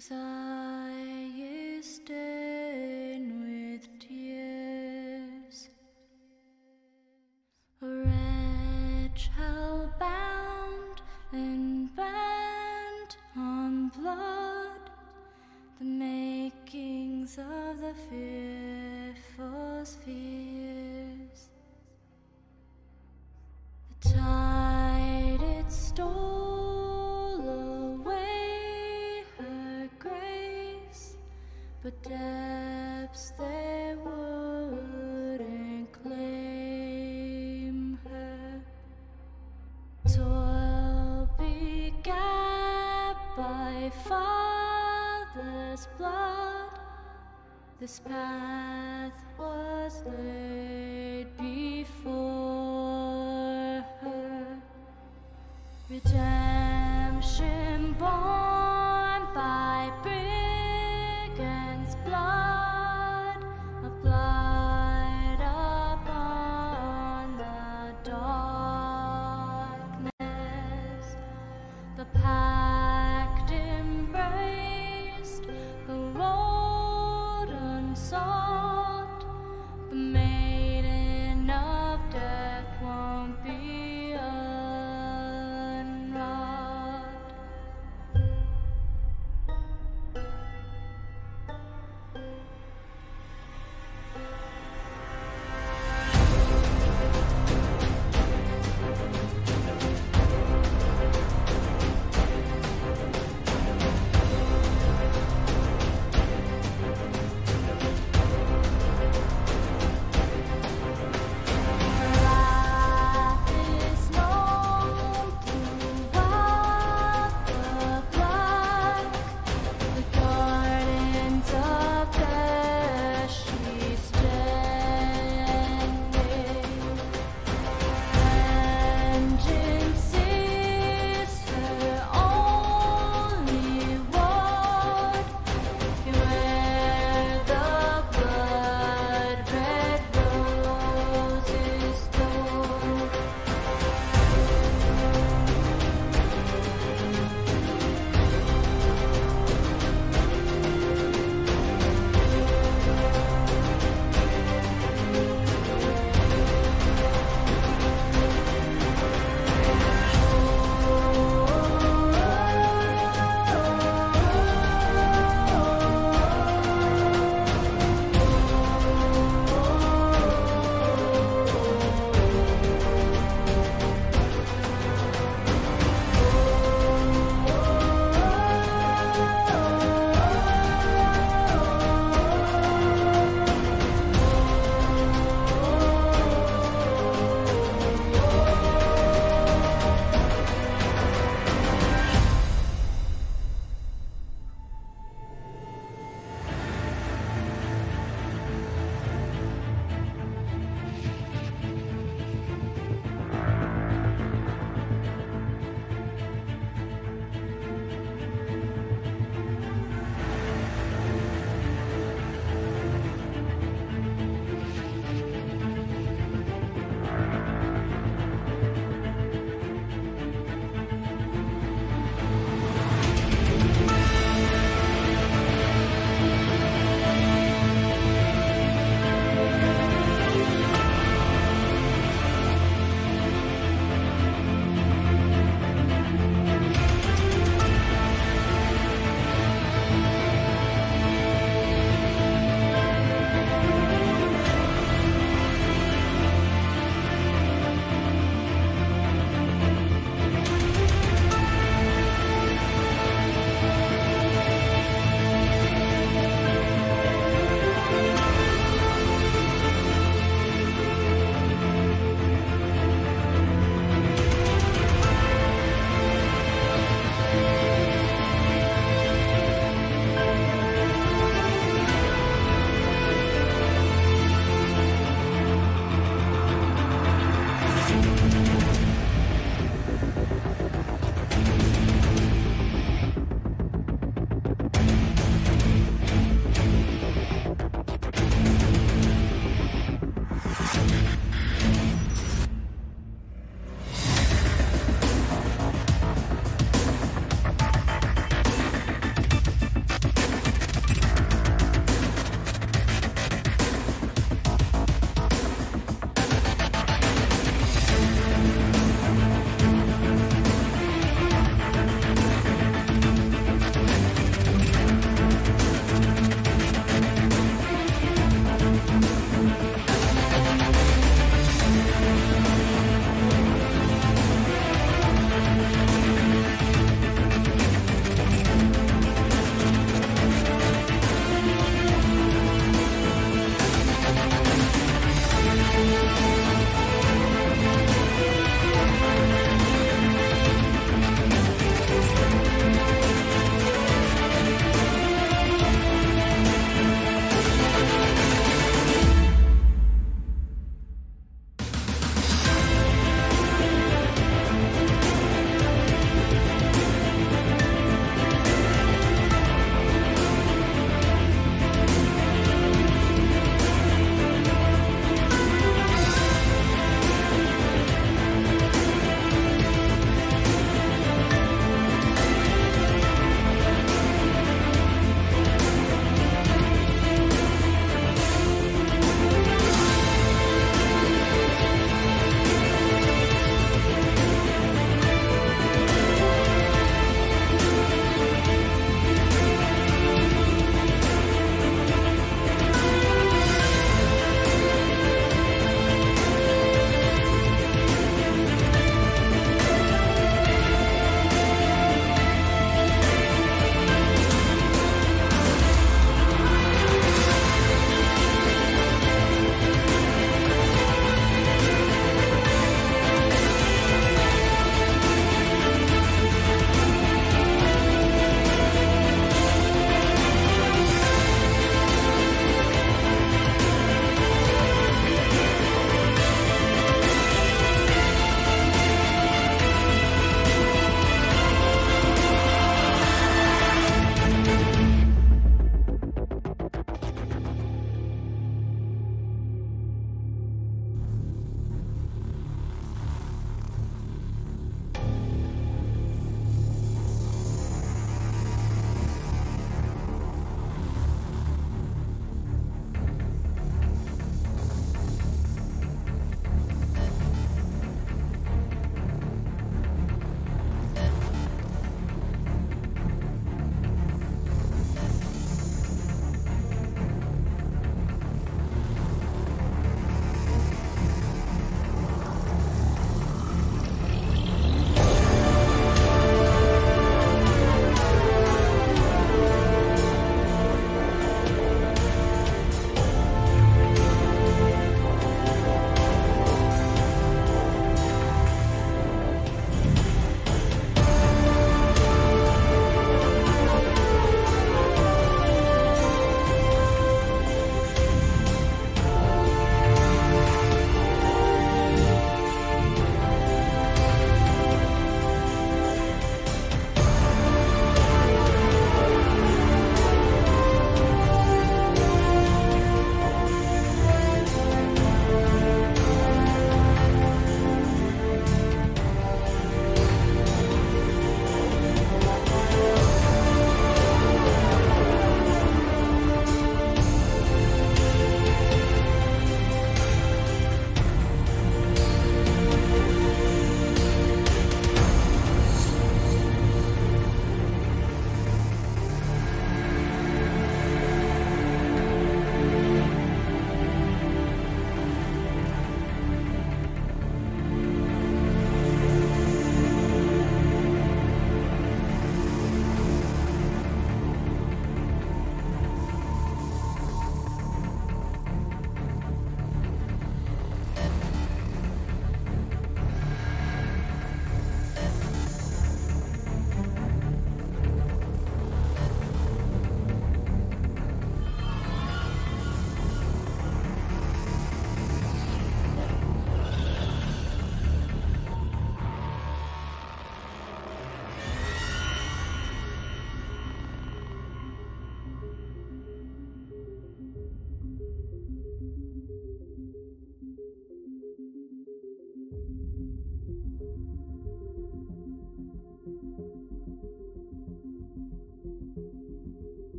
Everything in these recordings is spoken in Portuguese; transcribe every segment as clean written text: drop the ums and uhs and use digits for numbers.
Whose eye is stained with tears, a wretch hell-bound and bent on blood, the makings of the fearful spheres. The tide it stole away her grace, but depths they wouldn't claim her. Toil begat by father's blood, this path was laid before her. Redemption born by brigand's blood, a blight upon the darkness. The pact embraced, the road unsought, the maiden of death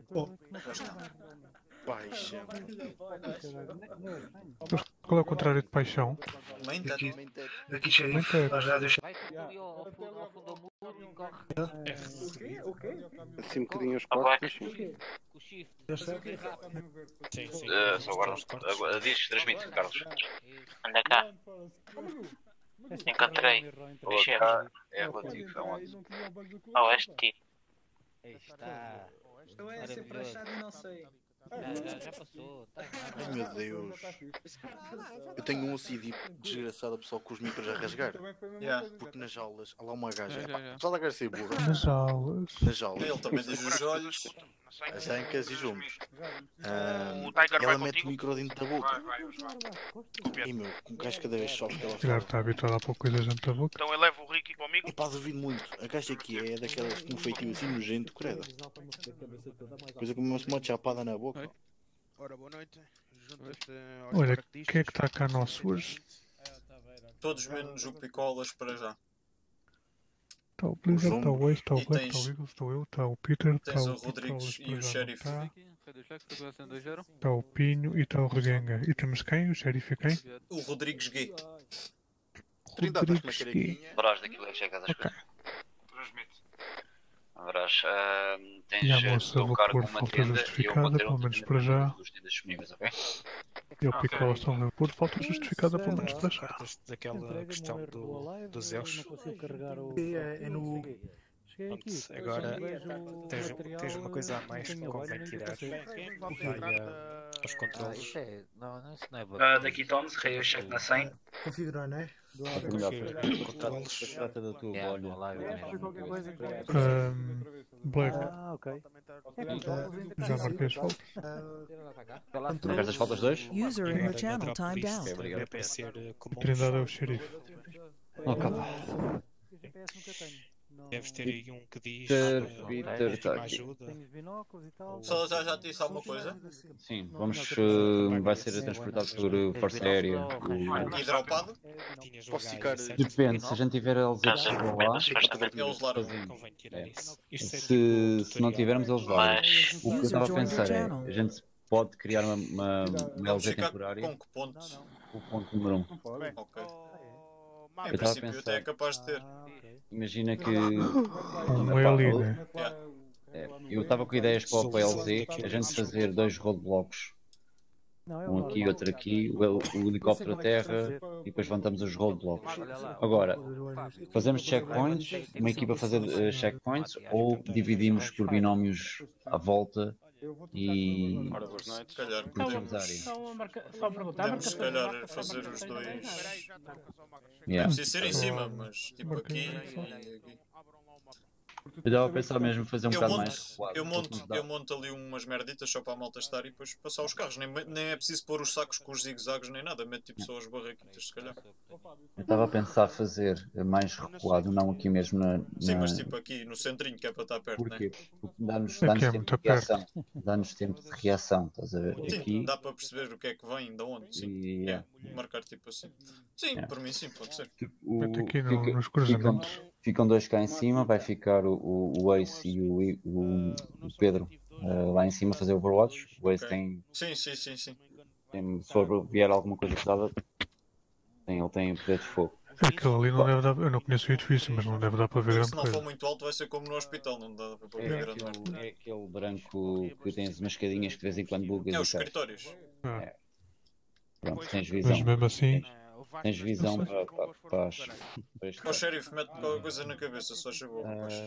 Paixão. Qual é o contrário de paixão? Aqui xerife, às rádios. Vai tudo ali ao fundo do muro e corre O quê? Assim um bocadinho as costas. com o shift. Sim, sim. Sou guarda. Diz, transmite, Carlos. Anda cá. Encontrei. Olá, Chefe. é relativo, é onde? A oeste de ti. Aí está. Eu é ser para achar e não sei. Já passou. Tá Ai meu Deus. Eu tenho um OCD desgraçado pessoal com os micros a rasgar. Porque nas aulas há lá uma gaja. Apesar da gaja ser burra. Nas aulas. Nas aulas. Ele também diz os olhos, As ancas e os ombros. O Tiger vai Ela mete o contigo? micro dentro da boca. Vai. E meu, com o gajo cada vez sofre que ela Se calhar fala. está habituado a pôr coisas dentro da boca. Então eu levo o Ricky comigo? E pá, duvido muito. A gaja aqui é daquelas com um feitio assim nojento, creda. Coisa como uma chapada na boca. Ora, boa noite. Junta-te aos Olha, paraquedistas. quem é que está cá nosso hoje? todos menos o Picolas para já. Está o Blizzard, está o Waze, está o E Black, tens- está o Eagles, estou eu, está o Peter, está Tens o o Rodrigues Picolas, e o Sheriff. está o Pinho e está o Regenga. E temos quem? O Sheriff e quem? O Rodrigues Gay. Trindade, com uma Rodrigues Gui. carequinha. Verás daquilo é que chega às Ok. coisas. Verás, tens E a moça o vou cargo pôr com uma falta tenda e eu justificada, vou ter pelo outra menos tenda para já. com duas tendas disponíveis, ok? E o Picolas também vou pôr falta justificada, pelo menos para já. Partes daquela questão dos erros. É no. Pronto, agora tens uma coisa a mais que convém tirar. Vai aos controles. Isso é. Não, isso não é bacana. Daqui Tones, rei o chefe na 100. Configurar, não é? Controles. Trata da tua É, bolha. uma live mesmo. Black, Ok. já marquei as faltas. Marcaste as faltas 2? User in your channel timed out. É para ser comum. Trindade é o Xerife. Ok. Deves ter aí um que diz Peter está uma aqui. ajuda. Só já te disse alguma coisa? Sim, vamos. Vai ser transportado por Força Aérea. E dropado? Tinhas o Posso gajo, ficar- certo? Depende, se a gente tiver LZ Casa chegam lá. recomenda supostamente. Eles largam. fazemos. Convém tirar isso. Isto é Se não tivermos, eles vão. Mas O que eu estava a pensar é, a gente pode criar uma Vamos LZ ficar temporária, com que ponto? o ponto número 1. Ok. Oh, Em Eu estava a princípio até é pensar, capaz de ter. imagina que Um ali, né? eu estava com ideias para o LZ, a gente fazer 2 roadblocks, um aqui e outro aqui, o helicóptero a terra e depois levantamos os roadblocks. Agora, fazemos checkpoints, uma equipa fazer checkpoints ou dividimos por binómios à volta e Ora, boas noites. Se calhar cruzamos a área. só podemos se calhar fazer os dois. Não Yeah. precisa ser em cima, mas tipo aqui e aqui. Eu estava a pensar mesmo fazer um Eu bocado monto, mais recuado, eu, porque nos monto, dá- eu monto ali umas merditas só para a malta estar e depois passar os carros. Nem é preciso pôr os sacos com os zigue-zagues nem nada. Mete tipo só as barraquitas, se calhar. Eu estava a pensar fazer mais recuado, não aqui mesmo Sim, na... mas tipo aqui no centrinho que é para estar perto, Porquê? né? Porque dá-nos Aqui é tempo muito de reação. Dá-nos tempo de reação, estás a ver? Sim, Aqui dá para perceber o que é que vem, de onde. Sim. e... É, marcar tipo assim. Sim, Yeah. por mim sim, pode ser. Mete aqui fica- nos cruzamentos. ficam 2 cá em cima, vai ficar o Ace e o Pedro lá em cima a fazer Overwatch. O Ace Ok. tem, Sim. se for vier alguma coisa pesada, ele tem poder de fogo. Aquele ali não deve dar. Eu não conheço o edifício, mas não deve dar para ver grande Se não for coisa. muito alto vai ser como no hospital, não dá para ver É grande merda. aquele branco que tens umas escadinhas que de vez em quando bugas É e os cai. escritórios. Ah, Pronto, tens mas visão. mesmo assim, Tens visão para Ó este. xerife, mete qualquer coisa na cabeça, só chegou.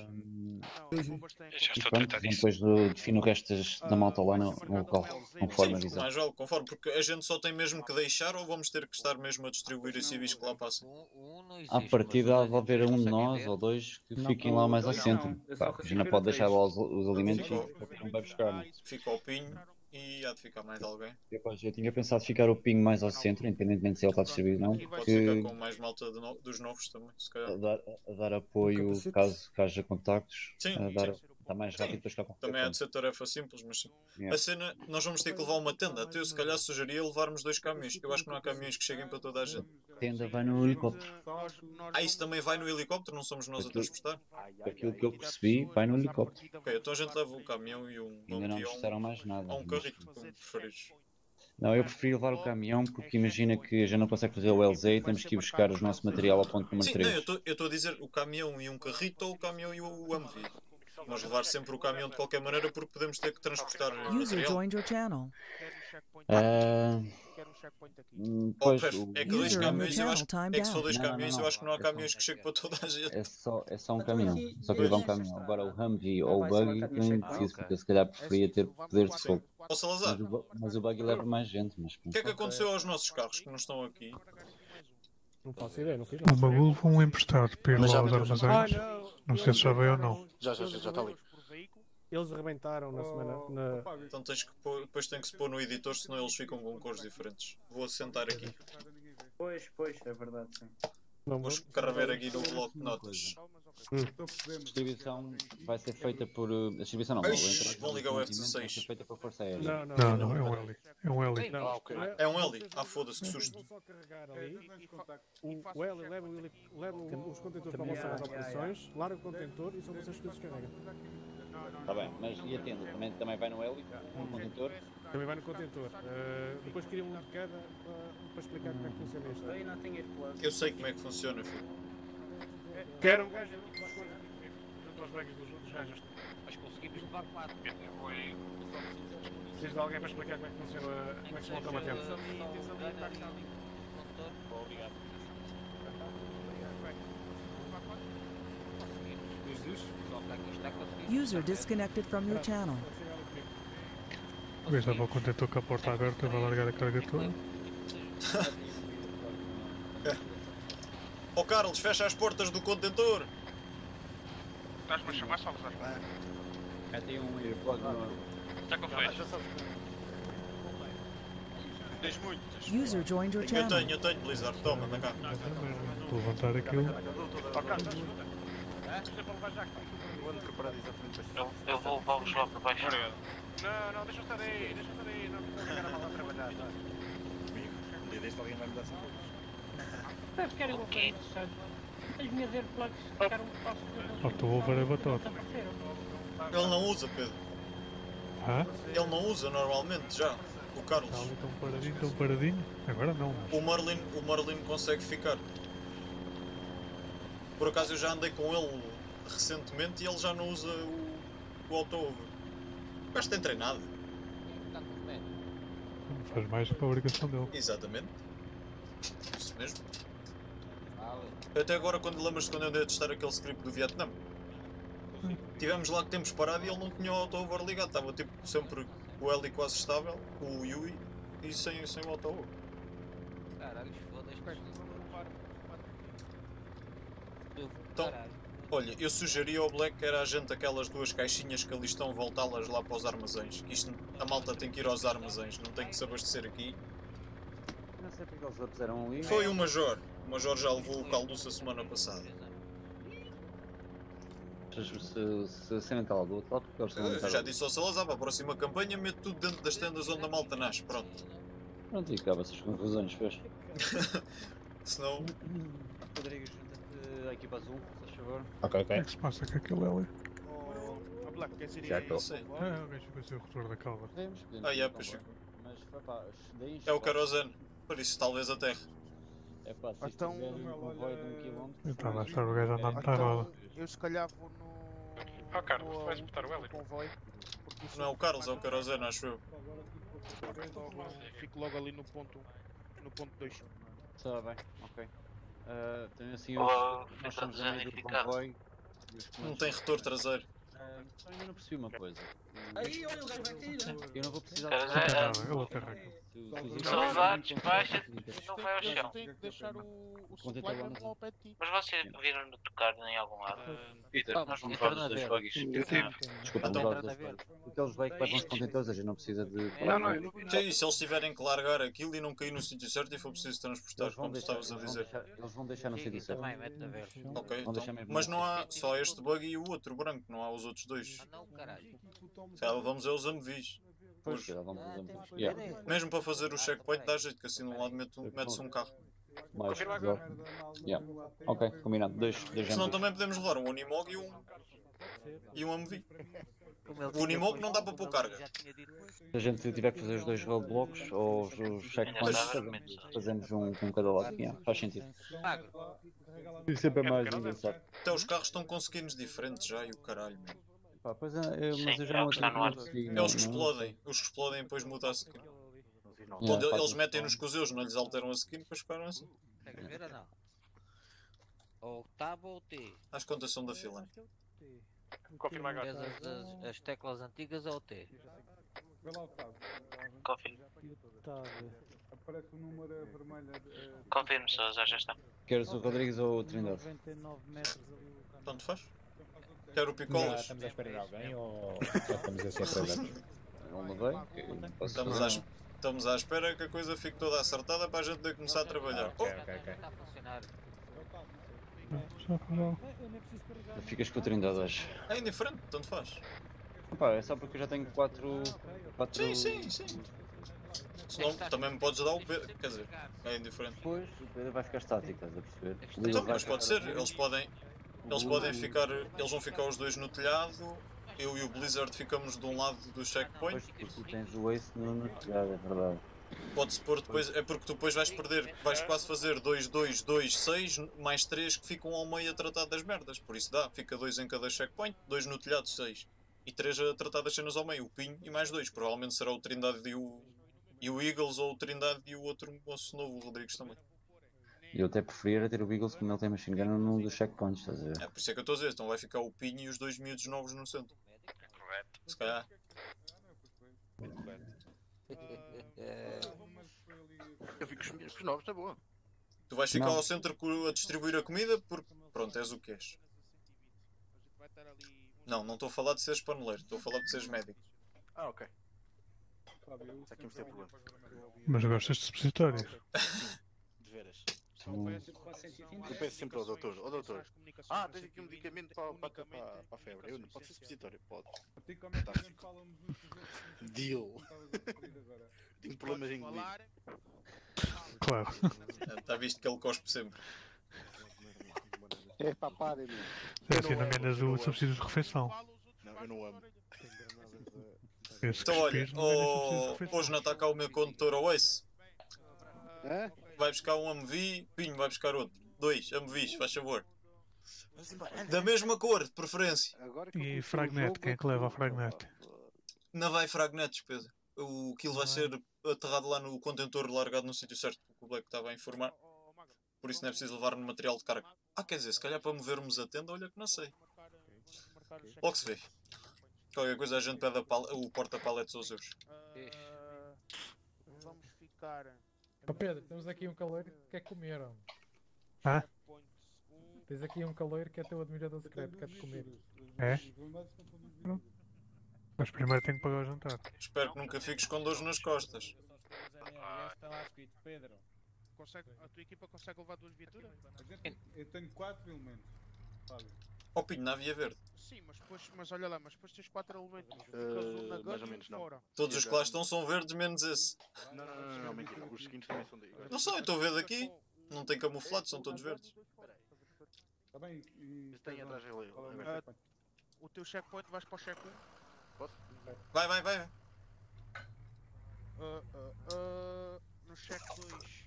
já E estou a pronto, tratar disso. depois defino o resto da malta lá no local, conforme a Sim, visão. mais vale, conforme, porque a gente só tem mesmo que deixar ou vamos ter que estar mesmo a distribuir a civis que lá passam? À partida, vai haver um de nós ou dois que fiquem lá mais ao centro. Pá, a gente não pode deixar lá os alimentos e não vai buscar. Né? Fica ao pinho e há de ficar mais alguém. Eu tinha pensado ficar o ping mais ao centro, independentemente se ele está distribuído ou não, Pode porque ficar com mais malta dos novos também, se calhar. a dar apoio caso haja contactos, Sim, a dar está mais rápido depois cá com Também há de ser tarefa simples, mas sim. Yeah. A cena, nós vamos ter que levar uma tenda. Até eu se calhar sugeria levarmos 2 caminhões. Eu acho que não há caminhões que cheguem para toda a gente. A tenda vai no helicóptero. Isso também vai no helicóptero? Não somos nós a transportar? Aquilo que eu percebi, vai no helicóptero. Ok, então a gente leva o caminhão e um Ainda não banco nos disseram mais nada. ou um carrito, como preferires. Não, eu preferi levar o caminhão porque imagina que a gente não consegue fazer o LZ e temos que ir buscar o nosso material ao ponto número Sim, 3. não, eu estou a dizer o caminhão e um carrito ou o caminhão e o Humvee. Mas levar sempre o caminhão de qualquer maneira porque podemos ter que transportar User material. joined your channel. Pois, É que 2 caminhões, eu acho Time é que se for 2 down. caminhões, Não, eu acho que não há é só- caminhões que cheguem para toda a gente. é só um caminhão. Só que levar um caminhão. Agora o Humvee ou o Buggy nem preciso, porque eu se calhar preferia ter poder de fogo. Ó Salazar, Mas o Buggy leva mais gente. Mas o que é que aconteceu aos nossos carros que não estão aqui? Não faço ideia, não fiz O Magul vão emprestar para ir Mas lá já aos meteu os armazéns. Não sei se já veio ou não. Já está ali. Eles arrebentaram na semana. Então tens que pôr, depois tem que se pôr no editor, senão eles ficam com cores diferentes. Vou assentar aqui. Pois, é verdade, sim. Vou escrever aqui no bloco de notas. A distribuição vai ser feita por. A distribuição não, Ixi, vão ligar o F-16. vai ser feita por Força Aérea. Não, é um L. É um L. É um L? Ah, foda-se, que susto. Vou só carregar ali. O L leva os contentores para a vossa área de operações, larga o contentor e são vocês que descarregam. Está bem, mas e a tenda? Também vai no L? No contentor? Também vai no contentor. Depois queria um de cada para explicar como é que funciona isto. Eu não tenho este plano. Eu sei como é que funciona, filho. Quero um gajo junto aos bags dos gajos. Mas conseguimos levar 4. Precisas de alguém para explicar como é que funciona, como é que se monta uma tenda. Obrigado. User disconnected from your channel. O gajo leva o contentor com a porta aberta, vai largar a carga toda. Ó Carlos, fecha as portas do contentor! Estás-me a chamar, Salazar? Metem um earplug no. Já que eu fecho. Tens muito. User joined your Eu channel. tenho, Blizzard, toma, anda cá. Vou levantar aquilo. Ó Carlos, ajuda. Deixa para levar já aqui. Eu ando preparado exatamente para isso. Eu vou levá-los lá para baixo. Não, deixa eu estar aí, não estou a ficar a mal a trabalhar. E deste alguém vai me dar 5 euros. Vocês querem uma coisa interessante? As minhas airplugs ficaram fáceis. Falta o over a batota. Ele não usa, Pedro. Ah? Ele não usa normalmente já. O Carlos. Está ali tão paradinho. Agora não. O Marlin consegue ficar. Por acaso eu já andei com ele recentemente e ele já não usa o auto-over. O gajo tem treinado. Faz mais que a obrigação dele. Exatamente. Isso mesmo. Eu até agora, lembras-te quando eu andei a testar aquele script do Vietnã? Tivemos lá que temos parado e ele não tinha o auto-over ligado. Estava tipo sempre o L quase estável, o Yui, e sem o auto-over. Caralho, foda-se. Então, olha, eu sugeria ao Black que era a gente aquelas 2 caixinhas que ali estão, voltá-las lá para os armazéns. Que isto, a malta tem que ir aos armazéns, não tem que se abastecer aqui. Não sei porque eles puseram ali. Foi o Major. O Major já levou o calduço a semana passada. Se a cena está lá do outro lado, porque eles estão a Eu estar já ali. disse ao Salazar, para a próxima campanha, mete tudo dentro das tendas onde a malta nasce, pronto. Pronto, e acaba essas confusões, fez. Senão... Rodrigo, junta-te à equipa azul, se faz favor. O que é que se passa com aquele L? A Black, queres ir Já aí? estou. Ah, o gajo ficou sem o rotor da calva. Ah, yeah, pois ficou. Mas, pá, daí É o querosene. Por isso, talvez a terra. É pá, se isto tiver um convoio de 1 km... Eu estava a estar o gajo a andar na roda. Eu se calhar vou no... Ó Carlos, tu vais botar o L. convoio. Não é o Carlos, é o querosene, acho eu. Fico logo ali no ponto 2. Está bem, ok. Tenho assim Oh, nós fica estamos a meio do deserificado. convoio. Não tem retor traseiro. Só ainda não percebi uma coisa. Aí, olha, o gajo vai cair. Eu não vou precisar Cara, Não tem nada, ele aterra aqui. Salazar, despacha, não vai ao chão. Tem que deixar o Conta supply lá mesmo no- ao pé de ti. Mas vocês viram-no tocar em algum lado? Peter, Nós não vamos vamos falar das das buggies. Desculpa, Então- vamos falar das porque eles veem que levam os contentores, a gente não precisa de... Sim, se eles tiverem que largar aquilo e não cair no sítio certo e for preciso transportar, Eles vão como deixar, estavas a dizer. eles vão deixar no sítio certo. Ok, Vão então. deixar mesmo Mas no não sítio há só este bug e o outro branco, não há os outros. outros dois. Ah não, caralho. Vamos aos AMVs. Pois, vamos aos AMVs. Yeah. Mesmo para fazer o checkpoint dá jeito, que assim de um lado mete-se um carro. Mais yeah. Ok, combinado. Dois Senão também podemos levar um Unimog e um AMV. O Unimog não dá para pôr carga. Se a gente tiver que fazer os 2 roadblocks ou os checkpoints, fazemos um com cada lado. Yeah, faz sentido. E sempre é mais engraçado. Até os carros estão com skins diferentes já e o caralho. Pá, pois mas eu já não É os que explodem. Os que explodem depois mudam a skin. Quando eles metem nos cozeus, não lhes alteram a skin, depois ficaram assim. Queres ver ou não? Ou tab ou T? As contas são da fila. Confirma agora. As teclas antigas ou T? Confirmo. Aparece o número vermelho. Confirmo, só já está. Queres o Rodrigues ou o Trindade? Tanto faz. Quero o Picolas. Estamos a esperar alguém ou já estamos a ser atrasados? Não veio. Estamos à espera que a coisa fique toda acertada para a gente poder começar a trabalhar. Ok. Está a funcionar. Ficas com o Trindade hoje. É indiferente, tanto faz. Pá, é só porque eu já tenho 4. Sim. Senão também me podes dar o Pedro. Quer dizer, é indiferente. Depois o Pedro vai ficar estático, estás a perceber? Então, mas pode ser, eles podem ficar. Eles vão ficar os dois no telhado. Eu e o Blizzard ficamos de um lado do checkpoint. Pois, porque tu tens o Ace no telhado, é verdade. Pode-se pôr depois, é porque tu depois vais perder, vais quase fazer 2, 2, 2, 6, mais 3 que ficam ao meio a tratar das merdas. Por isso dá, fica 2 em cada checkpoint, 2 no telhado, 6. E 3 a tratar das cenas ao meio, o Pinho e mais 2. Provavelmente será o Trindade e o Eagles, ou o Trindade e o outro moço novo, o Rodrigues também. Eu até preferia ter o Eagles, como ele tem machine gun num dos checkpoints, estás a ver? É por isso é que eu estou a dizer, então vai ficar o Pinho e os 2 miúdos novos no centro. Correto. Se calhar. Eu fico com os novos, tá boa. Tu vais ficar ao centro a distribuir a comida porque, pronto, és o que és. Não estou a falar de seres paneleiro, estou a falar de seres médico. Ah, ok. Isso aqui vamos ter problema. Mas gostas de supositórios? De veras. Eu peço sempre ao doutor, tens aqui um medicamento para a febre. Eu não pode ser supositório, pode. Deal. Tenho problemas em inglês. Claro. Está visto que ele cospe sempre. É papada, meu. É assim, não ganhas o subsídio de refeição. Não, eu não amo. Então olha, hoje não está cá o meu condutor ao Ace. Vai buscar um AMV, Pinho vai buscar outro. 2 AMVs, faz favor. Da mesma cor, de preferência. E Fragnet, quem é que leva a Fragnet? Não vai Fragnetes, Pedro. O kill vai ser aterrado lá no contentor, largado no sítio certo, que o Black estava a informar. Por isso não é preciso levar no material de carga. Quer dizer, se calhar para movermos a tenda, olha que não sei. Logo se vê. Qualquer coisa a gente pede o porta-paletes aos seus. Vamos ficar. Pedro, temos aqui um caloiro que quer comer. Ah? Tens aqui um caloiro que é teu admirador secreto, quer-te comer. É? Pronto. Mas primeiro tenho que pagar o jantar. Espero que nunca fiques com dores nas costas. Está lá escrito, Pedro. A tua equipa consegue levar 2 viaturas? Eu tenho 4 elementos. Ó Pinho, na Via Verde. Sim, mas olha lá, mas depois tens 4 elementos. Ficas um na mais ou gana e menos um não. fora. Todos os que lá estão são verdes, menos esse. Não, mentira. Os seguintes também são de. Não são, eu estou a ver daqui. Não tem camuflado, são todos verdes. Está bem, e tem atrás dele. O teu checkpoint, vais para o check 1? Posso? Vai. No check 2.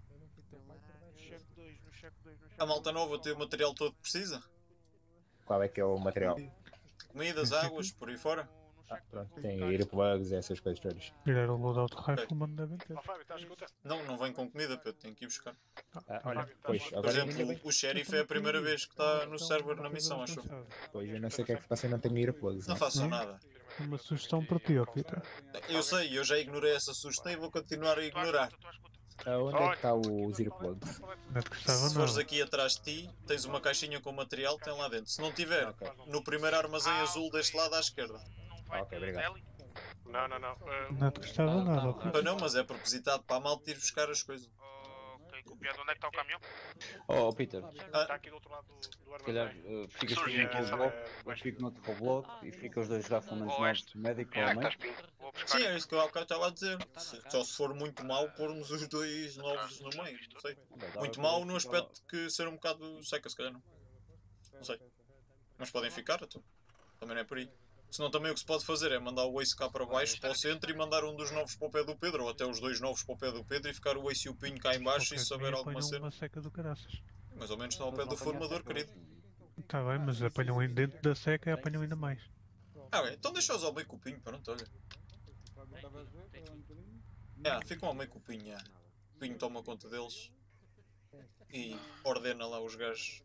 No check 2. A malta nova tem o material todo que precisa? Qual é que é o material? Comidas, águas, por aí fora? Pronto, tem earplugs e essas coisas todas. Tirar o loadout rifleman devem ter. Não vem com comida, Pedro, tenho que ir buscar. Olha, pois, Por agora exemplo, o Sheriff é a primeira vez que está no server na missão, acho. Pois, eu não sei o que é que se passa e não tenho earplugs. Não façam nada. Uma sugestão para ti, ó Peter. Eu sei, eu já ignorei essa sugestão e vou continuar a ignorar. Onde é que está os earplugs? Não te gostava Se fores nada. aqui atrás de ti, tens uma caixinha com material, tem lá dentro. Se não tiver, no primeiro armazém azul deste lado à esquerda. Ok, obrigado. Não. Não te gostava nada, ó Ah, Peter. não, mas é propositado para a malta ir buscar as coisas. Ok, copiado. Onde é que está o caminhão? Oh, Peter, Está aqui do outro lado do se armazém. calhar ficas com um roadblock, eu fico no outro roadblock e fica os dois garfamantes novos de médico ao meio. Sim, é isso que eu há bocado estava a dizer. Só se for muito mau, pormos os dois novos no meio. Não sei. Muito mau no aspecto que ser um bocado seca, se calhar não. Não sei. Mas podem ficar, então. Também não é por aí. Senão também o que se pode fazer é mandar o Ace cá para baixo, para o centro, e mandar um dos novos para o pé do Pedro, ou até os dois novos para o pé do Pedro, e ficar o Ace e o Pinho cá em baixo, e se houver alguma cena. Uma seca do caraças. Mais ou menos estão ao pé do formador, querido. Tá bem, mas apanham dentro da seca e apanham ainda mais. Ah, bem, então deixa-os ao meio com o Pinho, pronto, olha. Ficam ao meio com o Pinho, O Pinho toma conta deles e ordena lá os gajos.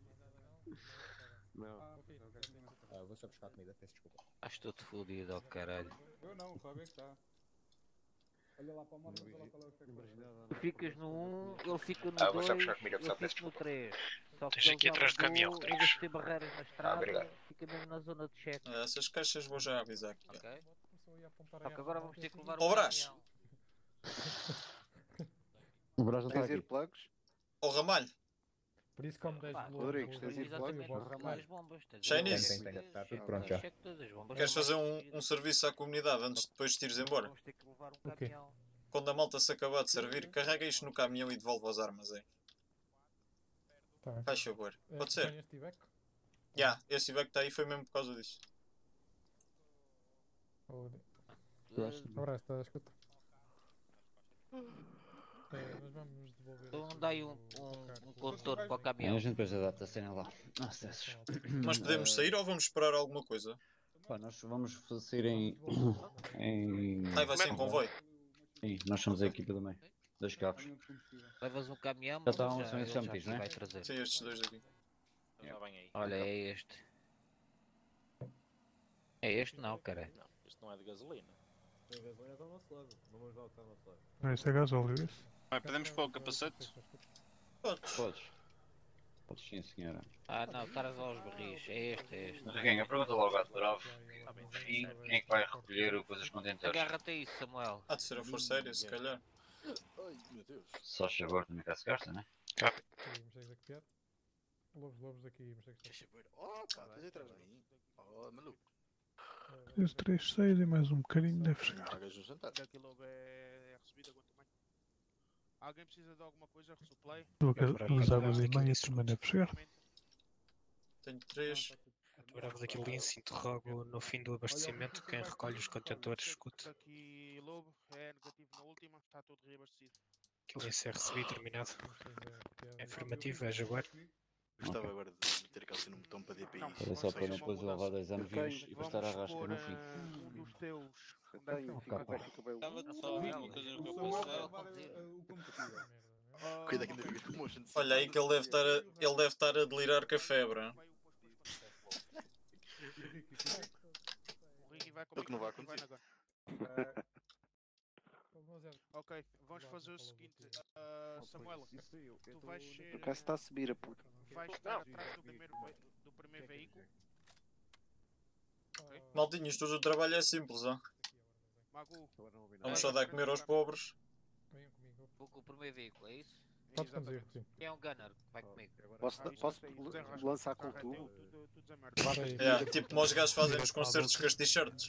Vou só buscar a comida, peço desculpa. Acho todo fodido, ao caralho. Eu não, o Fábio é que está. Olha lá para o mapa, olha lá qual é o efeito. Ficas no 1, ele fica no 2, vou só buscar comida, eu fico no 3. Só que Tens aqui atrás do caminhão, em Rodrigues. vez de ter barreiras na estrada, obrigado. fica mesmo na zona de check. Essas caixas vou já avisar aqui. Ok? Só que agora vamos ter que levar Ó, um Brás! caminhão. O Brás não está Tens aqui. earplugs? Ó, Ramalho! Por isso como 10 Rodrigues, tens Exatamente, earplugs? as bombas. Chinese. Tem. Está tudo pronto já. Check todas as bombas. Queres fazer um serviço à comunidade antes de depois te ires embora? Vamos ter que levar um caminhão. Quando a malta se acabar de servir, carrega isto no caminhão e devolve aos armazéns. Faz favor. Pode ser? Este Ibeco? Esse Ibeco que está aí foi mesmo por causa disso. Agora está a escuta. Nós vamos devolver. Então dá aí um condutor para o caminhão. A gente depois adapta a cena lá. Acessos. Mas podemos sair ou vamos esperar alguma coisa? Pá, nós vamos sair em. Vai ser em convoio? Sim, nós somos a equipa do meio. 2 carros. Levas um caminhão, Já estão mas são esses já metidos, não é? vai trazer. Sim, estes dois aqui. Olha, é este. É este não, cara. Isto não é de gasolina. A gasolina está ao nosso lado. Não vamos lá ao nosso lado. Não, isso é gasóleo, isso. Podemos pôr o capacete? Podes. Podes sim, senhora. Ah não, caras aos barris. É este. Quem? Pergunta logo à Bravo. E quem é que vai recolher coisas contentores? Agarra-te a isso, Samuel. Há de ser a Força Aérea, se calhar. Ai, meu Deus. Só chegou também cá se gasta, né? Lobos daqui, Deixa eu ver. Oh, pá, estás atrás de mim. Oh, maluco. 13, 3, 6 e mais um bocadinho deve chegar. Pagas no jantar. Daqui logo é recebido, aguento mais. Alguém precisa de alguma coisa? Resupply? As águas e meia também deve chegar. Tenho 3. Bravo daqui Lince, interrogo no fim do abastecimento quem recolhe os contentores, escute. Aqui Lobo, é negativo na última, está tudo reabastecido. Que Lince é recebido, terminado. É afirmativo, é Jaguar. Gostava agora de ter aquele sino um botão para DPI. Era só para depois levar 2 anos vivos e bastar a rasca no fim. Um dos teus. Estava só a ver uma coisa no que eu passei. Cuida que ainda ficas com motion. Olha aí que ele deve estar a delirar com a febre. Hein? É o que não vai acontecer. Ok, vamos fazer o seguinte, Samuel, tu vais ser... Por acaso está a subir a puta. Vais estar atrás do primeiro veículo. Okay. Maldinhos, hoje o trabalho é simples, ó. Magu, Vamos só dar a comer aos pobres. Vou com o primeiro veículo, é isso? Pode conduzir, sim. Quem é um gunner? Vai comigo. Posso lançar com tu? Tipo como os gajos fazem nos concertos com as t-shirts.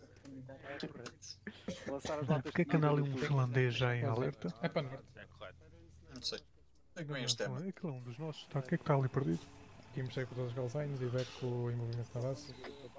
Porquê é que anda ali um finlandês já em alerta? É para norte. É correto. Não sei. É que vem este tema. É aquele um dos nossos. Tá, o que é que está ali perdido? Aqui mexer com todas as galzinhas e Ibeco em movimento na base.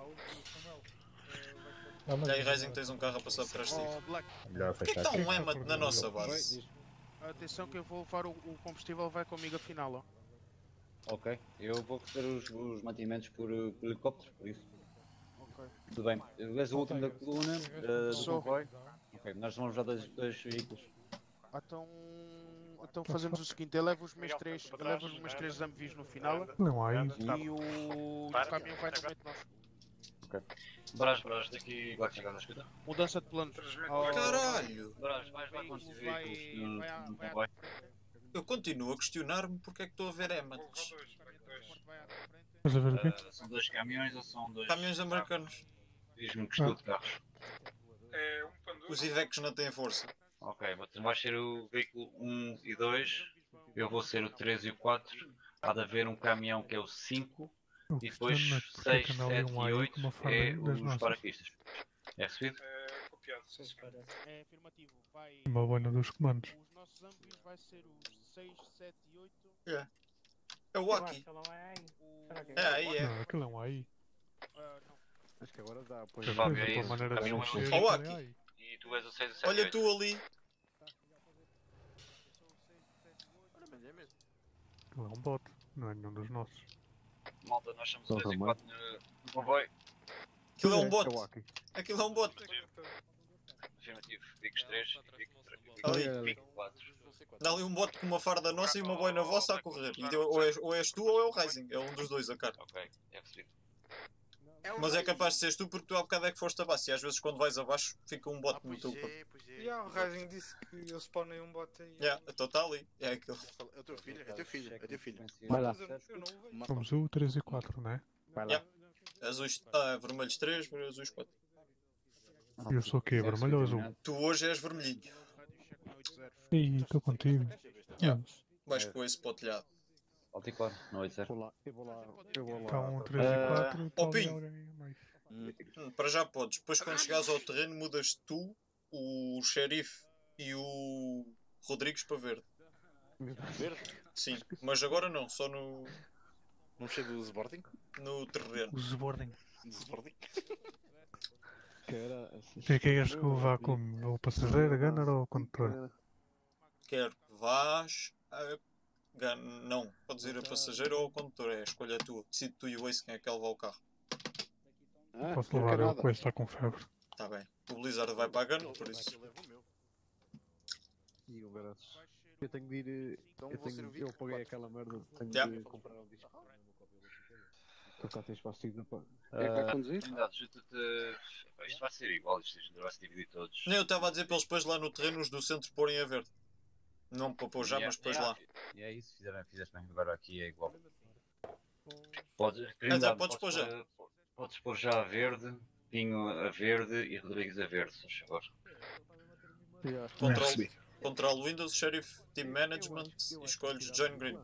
E aí, Rising, tens um carro a passar por trás de ti. Porquê que está um EMA na nossa base? Atenção que eu vou levar o combustível, vai comigo afinal, ó. Ok, eu vou receber os mantimentos por helicóptero, por isso. Ok. Tudo bem. És o último da coluna do comboio? Ok, nós vamos já dois veículos. Então fazemos o seguinte, eu levo os meus três Zamvis no final. Não há isso. E o caminhão vai no meio de nós. Ok. Brás, daqui vai chegar na escuta. Mudança de planos. Caralho! Brás, vais lá com os veículos no comboio. Eu continuo a questionar-me porque é que estou a ver EMAs. Estás a ver o quê? São 2 caminhões ou são 2? Caminhões americanos. Diz-me que estou de carros. Os Ivecs não têm força. Ok, vai ser o veículo 1 e 2 eu vou ser o 3 e o 4. Há de haver um caminhão que é o 5. E depois 6, 7 e 8 é os paraquistas. É recebido? Copiado. É afirmativo. Vai. Uma boina dos comandos. Os nossos âmbitos vai ser os 6, 7 e 8. É. É o Aki. É aí, é. Não, aquilo é um AI. Não. Acho que agora dá, pois. A tua maneira de mexer. Ó o Aki. E tu és o 6 e 7 e 8. Olha tu ali. Aquilo é um bot, não é nenhum dos nossos. Malta, nós somos o 3 e 4 no comboio. Aquilo é um bot. Aquilo é um bot. Afirmativo. Vicos 3 Ali. Vicos 4. Dá ali um bot com uma farda nossa e uma boina vossa a correr. E ou és tu ou é o Rising. É um dos dois a cara. Ok, é recebido. Mas é capaz de seres tu porque tu há bocado é que foste abaixo. E às vezes quando vais abaixo fica um bot no teu corpo. O Rising disse que eles spawnam um bot aí. Então está ali. É aquilo. É o teu filho, é teu filho, é teu filho. Vai lá. Somos o 3 e 4, não é? Vai lá. Azuis, vermelhos 3, azuis 4. Eu sou o quê? Vermelho ou azul? Tu hoje és vermelhinho. Ih, estou contigo. Vais com esse potelhado. Alto e claro, não vai dizer. Eu vou lá. Está um 3 e 4. Ó Pinho, para já podes. Depois quando chegares ao terreno mudas tu, o xerife e o Rodrigues para verde. Verde? Sim, mas agora não, só no... Não sei do Zboarding? No terreno. O Zboarding. Zboarding? Quem queres que eu vá como? O passageiro, gunner ou o condutor? Quero que vás a... Não, podes ir a passageiro ou a condutor, é a escolha tua. Decide tu e o Ace quem é que leva o carro. Posso levar eu, que está com febre. Está bem. O Blizzard vai para a gun, por isso. E o barato. Eu tenho de ir. Eu paguei aquela merda. Tenho de comprar um disco. Tu cá tens pastigo na é que vai conduzir? Isto vai ser igual, isto vai se dividir todos. Nem eu estava a dizer para eles depois lá no terreno os do centro porem a verde. Não para pôr já, mas depois lá. E é isso, fizeste bem, agora aqui é igual. Podes pôr já. Podes pôr já a verde, Pinho a verde e Rodrigues a verde, se agora. Control Windows, Sheriff, Team Management e escolhes Join Green.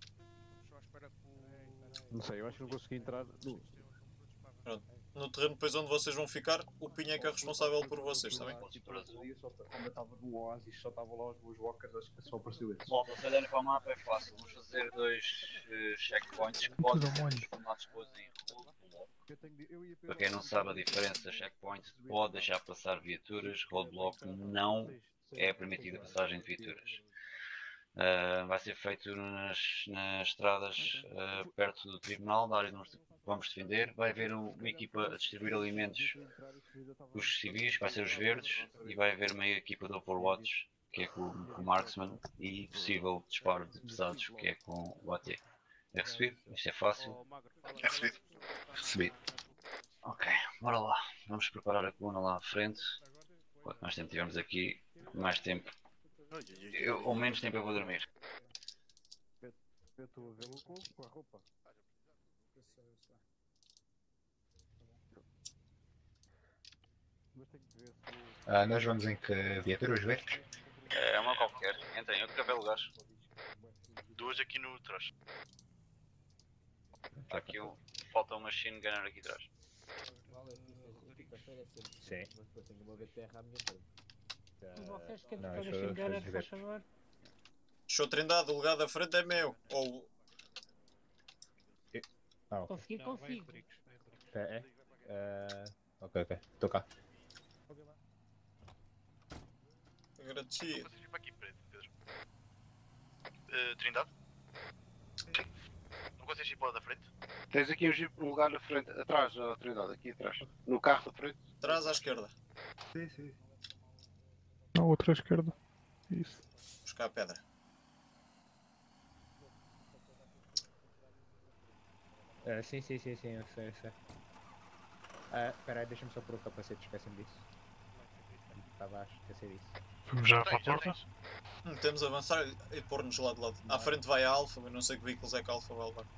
Não sei, eu acho que não consegui entrar. Pronto. No terreno depois onde vocês vão ficar, o Pinho é que é responsável por vocês, está bem? Quando eu estava no Oasis só estavam lá os meus walkers, acho que só apareceu esse. Bom, se olharem para o mapa é fácil, vamos fazer 2 checkpoints que podem ser transformados depois em roadblock. Para quem não sabe a diferença, checkpoint pode deixar passar viaturas, roadblock não é permitida a passagem de viaturas. Vai ser feito nas estradas perto do tribunal, da área onde vamos defender. Vai haver uma equipa a distribuir alimentos dos civis, que vai ser os verdes, e vai haver uma equipa de Overwatch, que é com o Marksman, e possível disparo de pesados, que é com o AT. É recebido? Isto é fácil? É recebido. Recebido. Ok, bora lá. Vamos preparar a coluna lá à frente. Quanto mais tempo tivermos aqui, mais tempo. Ou menos tempo eu vou dormir. Eu estou a vê-lo com a roupa. Nós vamos em que viatura, os verdes? É uma qualquer. Entrem, eu acabei lugares. 2 aqui no trás. Está aqui falta um machine gunner aqui atrás. Sim. Vocês querem que eu machine gunner, por favor? Show Trindade, o lugar da frente é meu. Ou... Consegui, consigo. Ok, estou cá. Agradecido. Vocês vêm para aqui, Pedro. Trindade? Não consegues ir para lá da frente? Tens aqui um lugar na frente, atrás, Trindade, aqui atrás. No carro da frente. Atrás à esquerda. Sim. Não, outra à esquerda. Isso. Buscar a pedra. Sim, eu sei. Espera aí, deixa-me só pôr o capacete, esquecem disso. Estava a esquecer disso. Vamos já para a porta? Temos a avançar e pôr-nos lá de lado. À frente vai a Alfa, mas não sei que veículos é que a Alfa vai levar.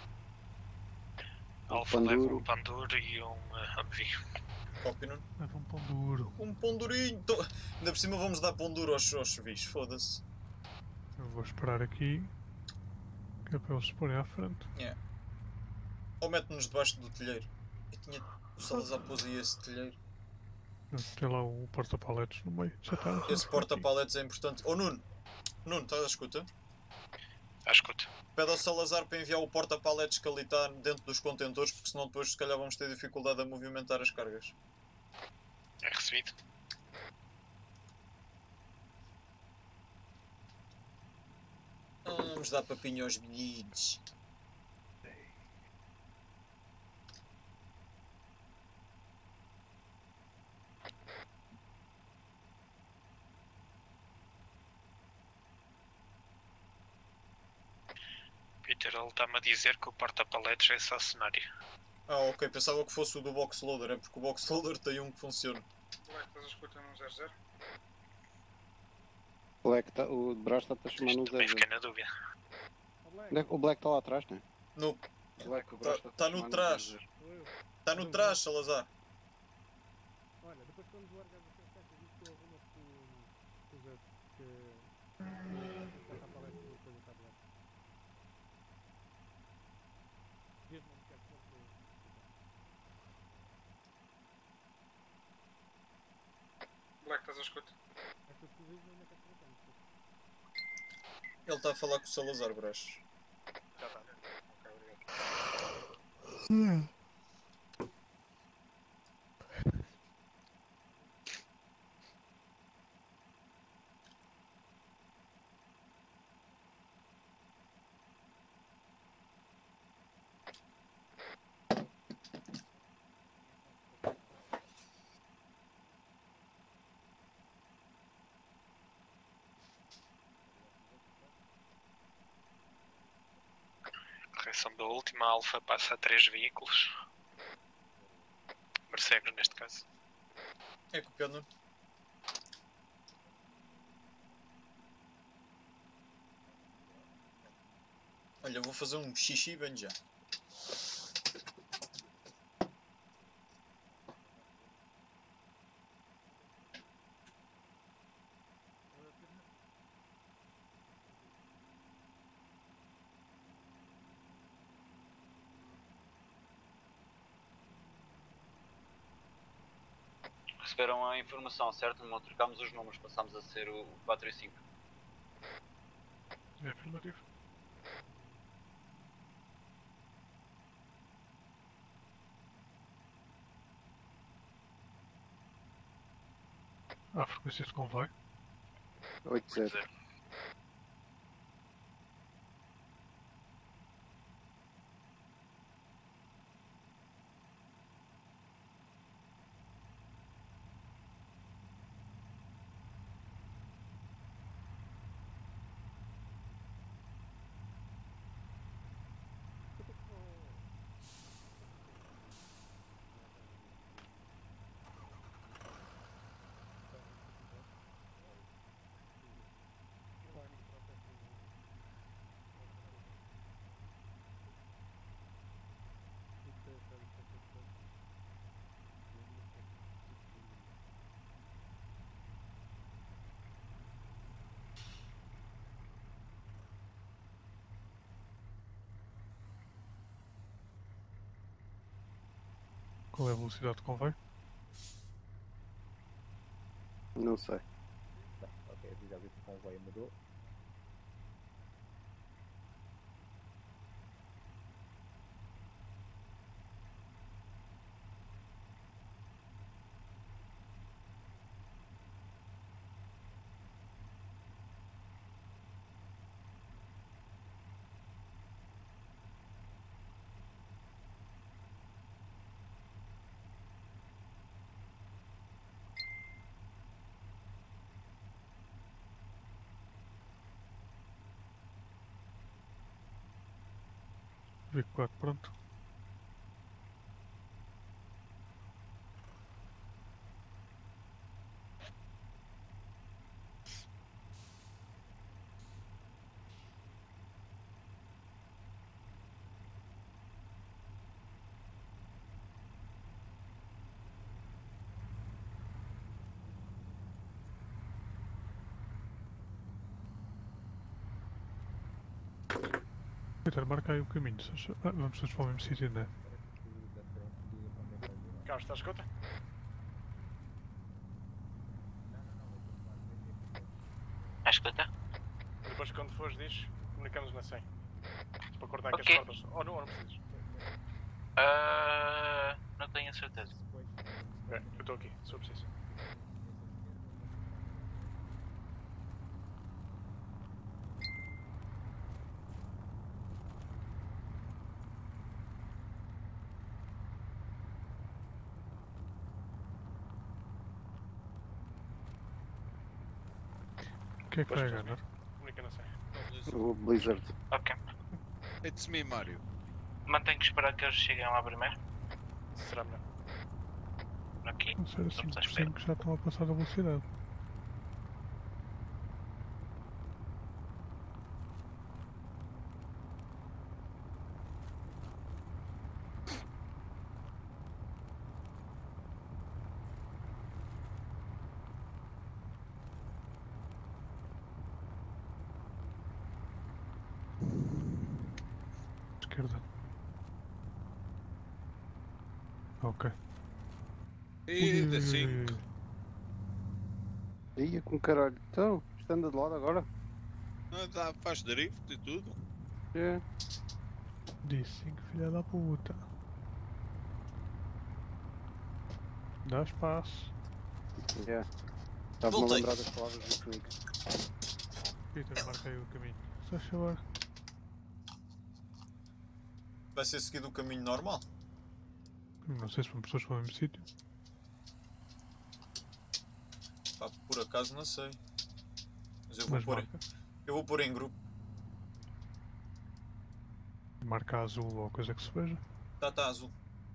Alfa leva um Panduro e um Humvee. Copy-non? Leva um pão duro. Um pão durinho! Ainda por cima vamos dar pão duro aos civis, foda-se. vou esperar aqui. Que é para eles se porem à frente. Yeah. Ou mete-nos debaixo do telheiro. Eu tinha... O Salazar pôs aí esse telheiro. Tem lá o porta-paletes no meio. Já está. Esse porta-paletes é importante. Oh Nuno! Nuno, estás a escuta? À escuta. Pede ao Salazar para enviar o porta-paletes que ali está dentro dos contentores, porque senão depois se calhar vamos ter dificuldade a movimentar as cargas. É recebido. Vamos dar papinho aos meninos. Peter, ele está-me a dizer que o porta-paletes é só cenário. Ah, ok, pensava que fosse o do box loader, é porque o box loader tem um que funciona. Black, estás a escutar no 00? Black tá, o Brás está a chamar no 00. Também fiquei na dúvida. O Black está lá atrás, não é? No... Black, o Brás Está no trás. Está no trás, Salazar. Olha, depois quando largas a caixa disso, tu arrumas com os outros que... porta-paletes e depois o tablet. Black, estás a escutar? Ele está a falar com o Salazar, Brás. Já está. Ok, obrigado. Correção da última, a Alfa passa a 3 veículos. Mercedes neste caso. É copiado, não? Olha, vou fazer um xixi e venho já. Receberam a informação, certo? Não trocámos os números, passámos a ser o 4 e 5. É afirmativo. A frequência de convoio? 80. Qual é a velocidade de convoio? Não sei. Ok, já vi que o convoio mudou. V4 pronto. Peter, marca aí o caminho. Vamos todos para o mesmo sítio, não é? Carlos, estás a escuta? À escuta? Depois quando fores diz, comunicamos na 100. Para cortar aqui Ok. as portas. Ou não precisas? Não tenho a certeza. É, eu estou aqui, se eu preciso. O que é que vai ganhar? Comunica na 100. O Blizzard. Ok. It's me, Mario. Mantenho que esperar que eles cheguem lá primeiro. Será melhor. Ok. Não sei, Vamos à espera. 5% que já estão a passar da velocidade. Esquerda. Ok. E da 5. Ia com caralho. Então, isto anda de lado agora? Faz drift e tudo. É. Disse 5, filha da puta. Dá espaço. É. Estava-me a lembrar das palavras do Swing. Peter, marca aí o caminho. Só favor. Vai ser seguido o caminho normal? Não sei se vamos todos para o mesmo sítio. Pá, por acaso não sei. Mas eu Mas vou pôr em grupo. Marca azul ou coisa que se veja. Tá azul.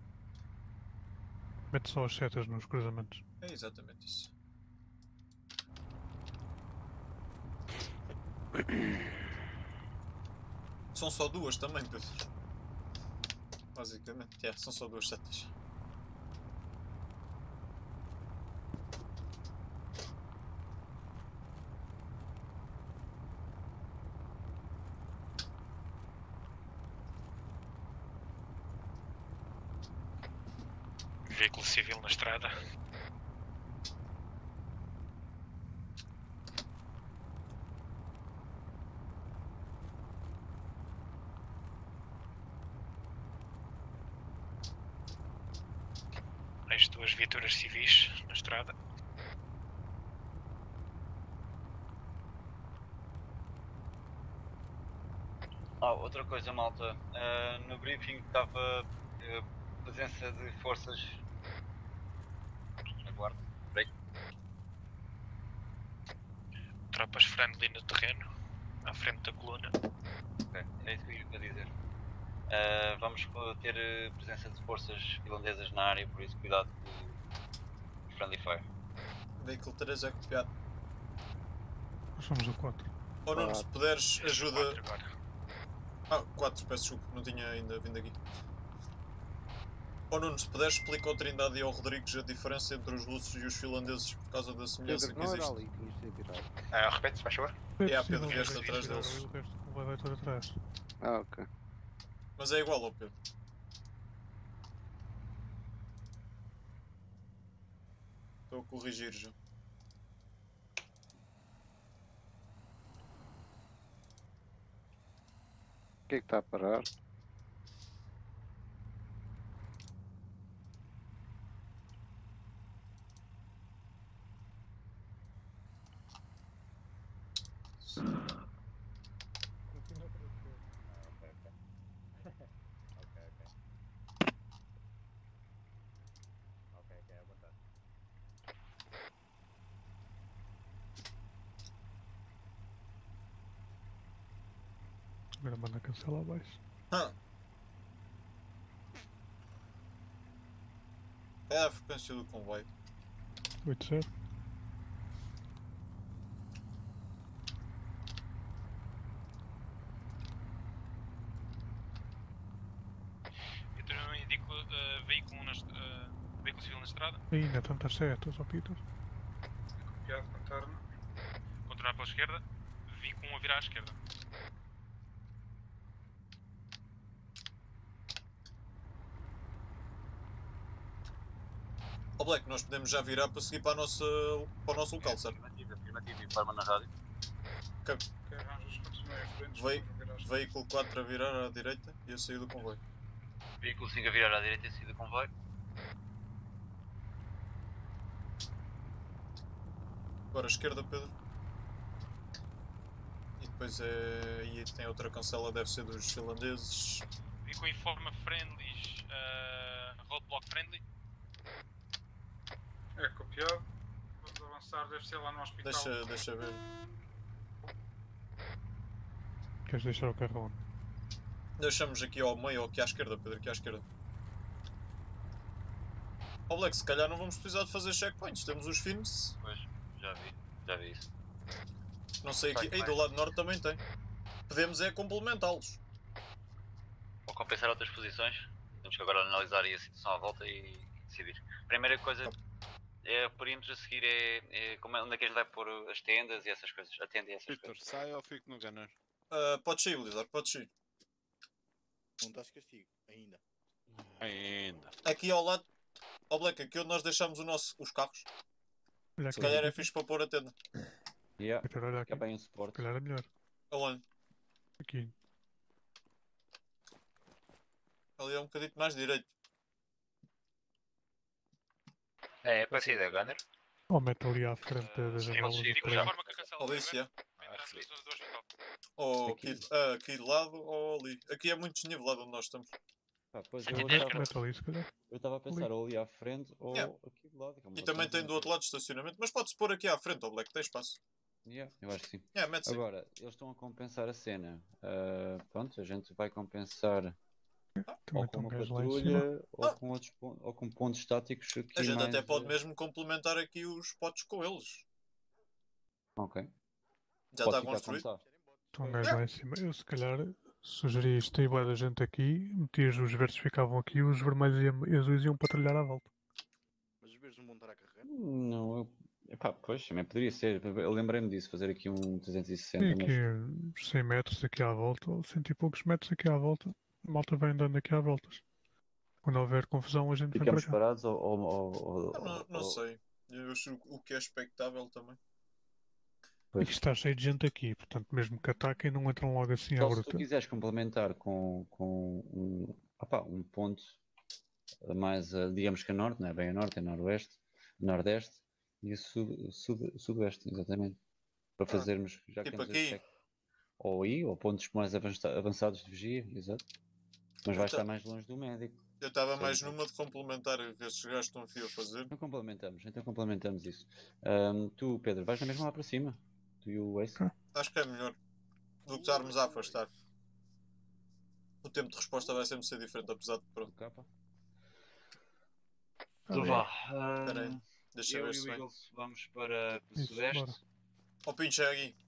Mete só as setas nos cruzamentos. É exatamente isso. São só duas também, Pedro. Basicamente, são só duas setas. Veículo civil na estrada. Mais duas viaturas civis na estrada. Outra coisa, malta. No briefing estava presença de forças. Aguardo. Break. Tropas friendly no terreno, à frente da coluna. Ok, é isso que eu ia dizer. Vamos ter presença de forças finlandesas na área, por isso cuidado com o friendly fire. Veículo 3 é copiado. Nós somos o 4. Ou não, se puderes, ajuda. 4, peço desculpa, não tinha ainda vindo aqui. Ou Nuno, se puderes, explica ao Trindade e ao Rodrigues a diferença entre os russos e os finlandeses por causa da semelhança que existe. Ali, tinhas de ser virado. Repete, se faz favor. Pedro, vieste atrás deles. O resto vai todo atrás. Ok. Mas é igual ao Pedro. Estou a corrigir já. O que é que está a parar? Agora manda cancelar abaixo. É a frequência do comboio. 8-0. Eu não indico veículo civil na estrada. Ainda tantas setas, ó Peter. Copiado, contorno. Contornar pela esquerda. Veículo 1 a virar à esquerda. Black, nós podemos já virar para seguir para o nosso local, certo? Afirmativo, informa na rádio. Que arranjas continuem à frente. Veículo 4 a virar à direita e a sair do comboio. Veículo 5 a virar à direita e a sair do comboio. Agora à esquerda, Pedro. E depois aí tem outra cancela, deve ser dos finlandeses. Veículo informa friendlies. Roadblock friendly. É copiado. Vamos avançar, deve ser lá no hospital. Deixa ver. Queres deixar o carro onde? Deixamos aqui ao meio ou aqui à esquerda, Pedro, aqui à esquerda. Black, se calhar não vamos precisar de fazer checkpoints, temos os fins. Pois, já vi isso. Não sei aqui, aí do lado norte também tem. Podemos é complementá-los. Ou compensar outras posições. Temos que agora analisar aí a situação à volta e decidir. Primeira coisa é perímetro, a seguir onde é que a gente vai pôr as tendas e essas coisas. A tenda e essas coisas. Sai ou fico no gunner? Podes sair, Blizzard, podes sair. Não estás castigo, ainda. Aqui ao lado, Black, aqui onde nós deixamos os carros. Olha Se aqui. calhar é fixe para pôr a tenda. Olha aqui. É bem um suporte. Se calhar é melhor. Aonde? Aqui. Ali é um bocadinho mais direito. É para sair da gunner. Ou mete ali à frente das janelas do trem. Alicia. Ou aqui de lado ou ali. Aqui é muito desnivelado onde nós estamos. Pois eu estava a pensar ou ali à frente ou aqui do lado. E também tem do outro lado de estacionamento, mas pode-se pôr aqui à frente, ó Black, tem espaço. Eu acho que sim. Mete-se. Agora, eles estão a compensar a cena. Pronto, a gente vai compensar ou com uma patrulha ou com pontos estáticos aqui. A gente mais... até pode mesmo complementar aqui os potes com eles. Ok. Já está construído? Estão gajos lá em cima. Eu se calhar sugeria isto aí, da gente aqui, metias os verdes ficavam aqui e os vermelhos e azuis iam patrulhar à volta. Mas os verdes não vão estar a carregar? Não, pois, também poderia ser. Eu lembrei-me disso, fazer aqui um 360. E aqui 100 metros aqui à volta, ou 100 e poucos metros aqui à volta. A malta vai andando aqui à voltas. Quando houver confusão a gente vem para cá. Ficamos parados ou... Não sei. Eu acho o que é expectável também. E que está cheio de gente aqui, portanto, mesmo que ataquem, não entram logo assim à bruta. Se tu quiseres complementar com um ponto mais, digamos que a norte, não é bem a norte, é noroeste, nordeste e sudoeste, exatamente. Para fazermos, já que tipo temos aqui. Ou aí, ou pontos mais avançados de vigia, exato. Mas vai estar mais longe do médico. Eu estava mais numa de complementar o que estes gajos estão a fio a fazer. Então complementamos isso. Tu, Pedro, vais na mesma lá para cima? Tu e o Ace? Acho que é melhor do que estarmos a afastar. O tempo de resposta vai sempre ser diferente, apesar de pronto. Então vá. Espera aí, deixa eu ver se vem. Vamos para o sudeste. Ó Pincho, é aqui.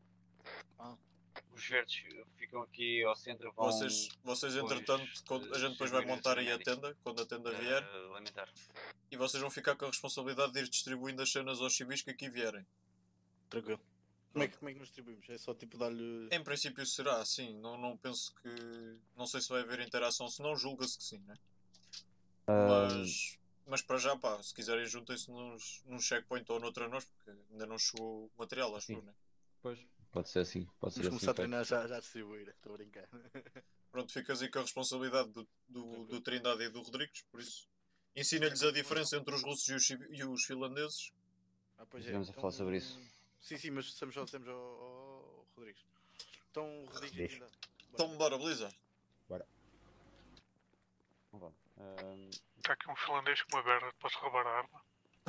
Os verdes ficam aqui ao centro. Vocês entretanto, a gente depois vai montar aí a tenda, quando a tenda vier. Lamentar. E vocês vão ficar com a responsabilidade de ir distribuindo as cenas aos civis que aqui vierem. Tranquilo. Como é que nos distribuímos? É só tipo dar-lhe... Em princípio será assim, não penso que... Não sei se vai haver interação, se não julga-se que sim, né? Mas para já, pá, se quiserem juntem-se num checkpoint ou noutra nós, porque ainda não chegou o material, acho eu, né? Pois, pode ser assim. Pode ser Vamos começar assim, a treinar já a distribuir, estou a brincar. Pronto, ficas aí com a responsabilidade do Trindade e do Rodrigues, por isso. Ensina-lhes a diferença entre os russos e os finlandeses. Pois é. Vamos a falar sobre isso. Sim, mas estamos ao Rodrigues. Então, Rodrigues ainda... Então, bora, Blizzard. Bora. Está aqui um finlandês com uma berra, podes roubar a arma.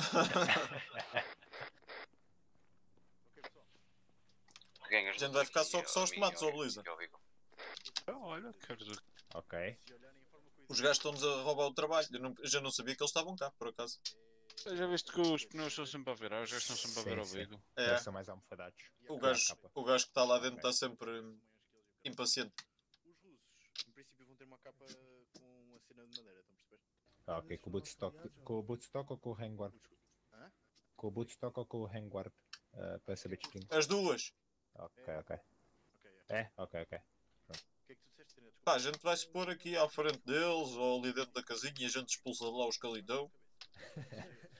A gente vai ficar só os tomates, ó Blizzard. Olha, quer dizer... Ok. Os gajos estão-nos a roubar o trabalho. Eu já não sabia que eles estavam cá, por acaso. Já viste que os pneus estão sempre a virar, os gajos estão sempre a ver ao vidro. É. São mais almofadados. O gajo que está lá dentro está sempre impaciente. Os russos, em princípio, vão ter uma capa com uma cena de madeira, estão a perceber? Ok, com o bootstock ou com o hangguard? Com o bootstock ou com o hangguard? Para saber distinguir. As duas! Ok. É? Ok. Pá, a gente vai se pôr aqui à frente deles ou ali dentro da casinha e a gente expulsa de lá os calidão.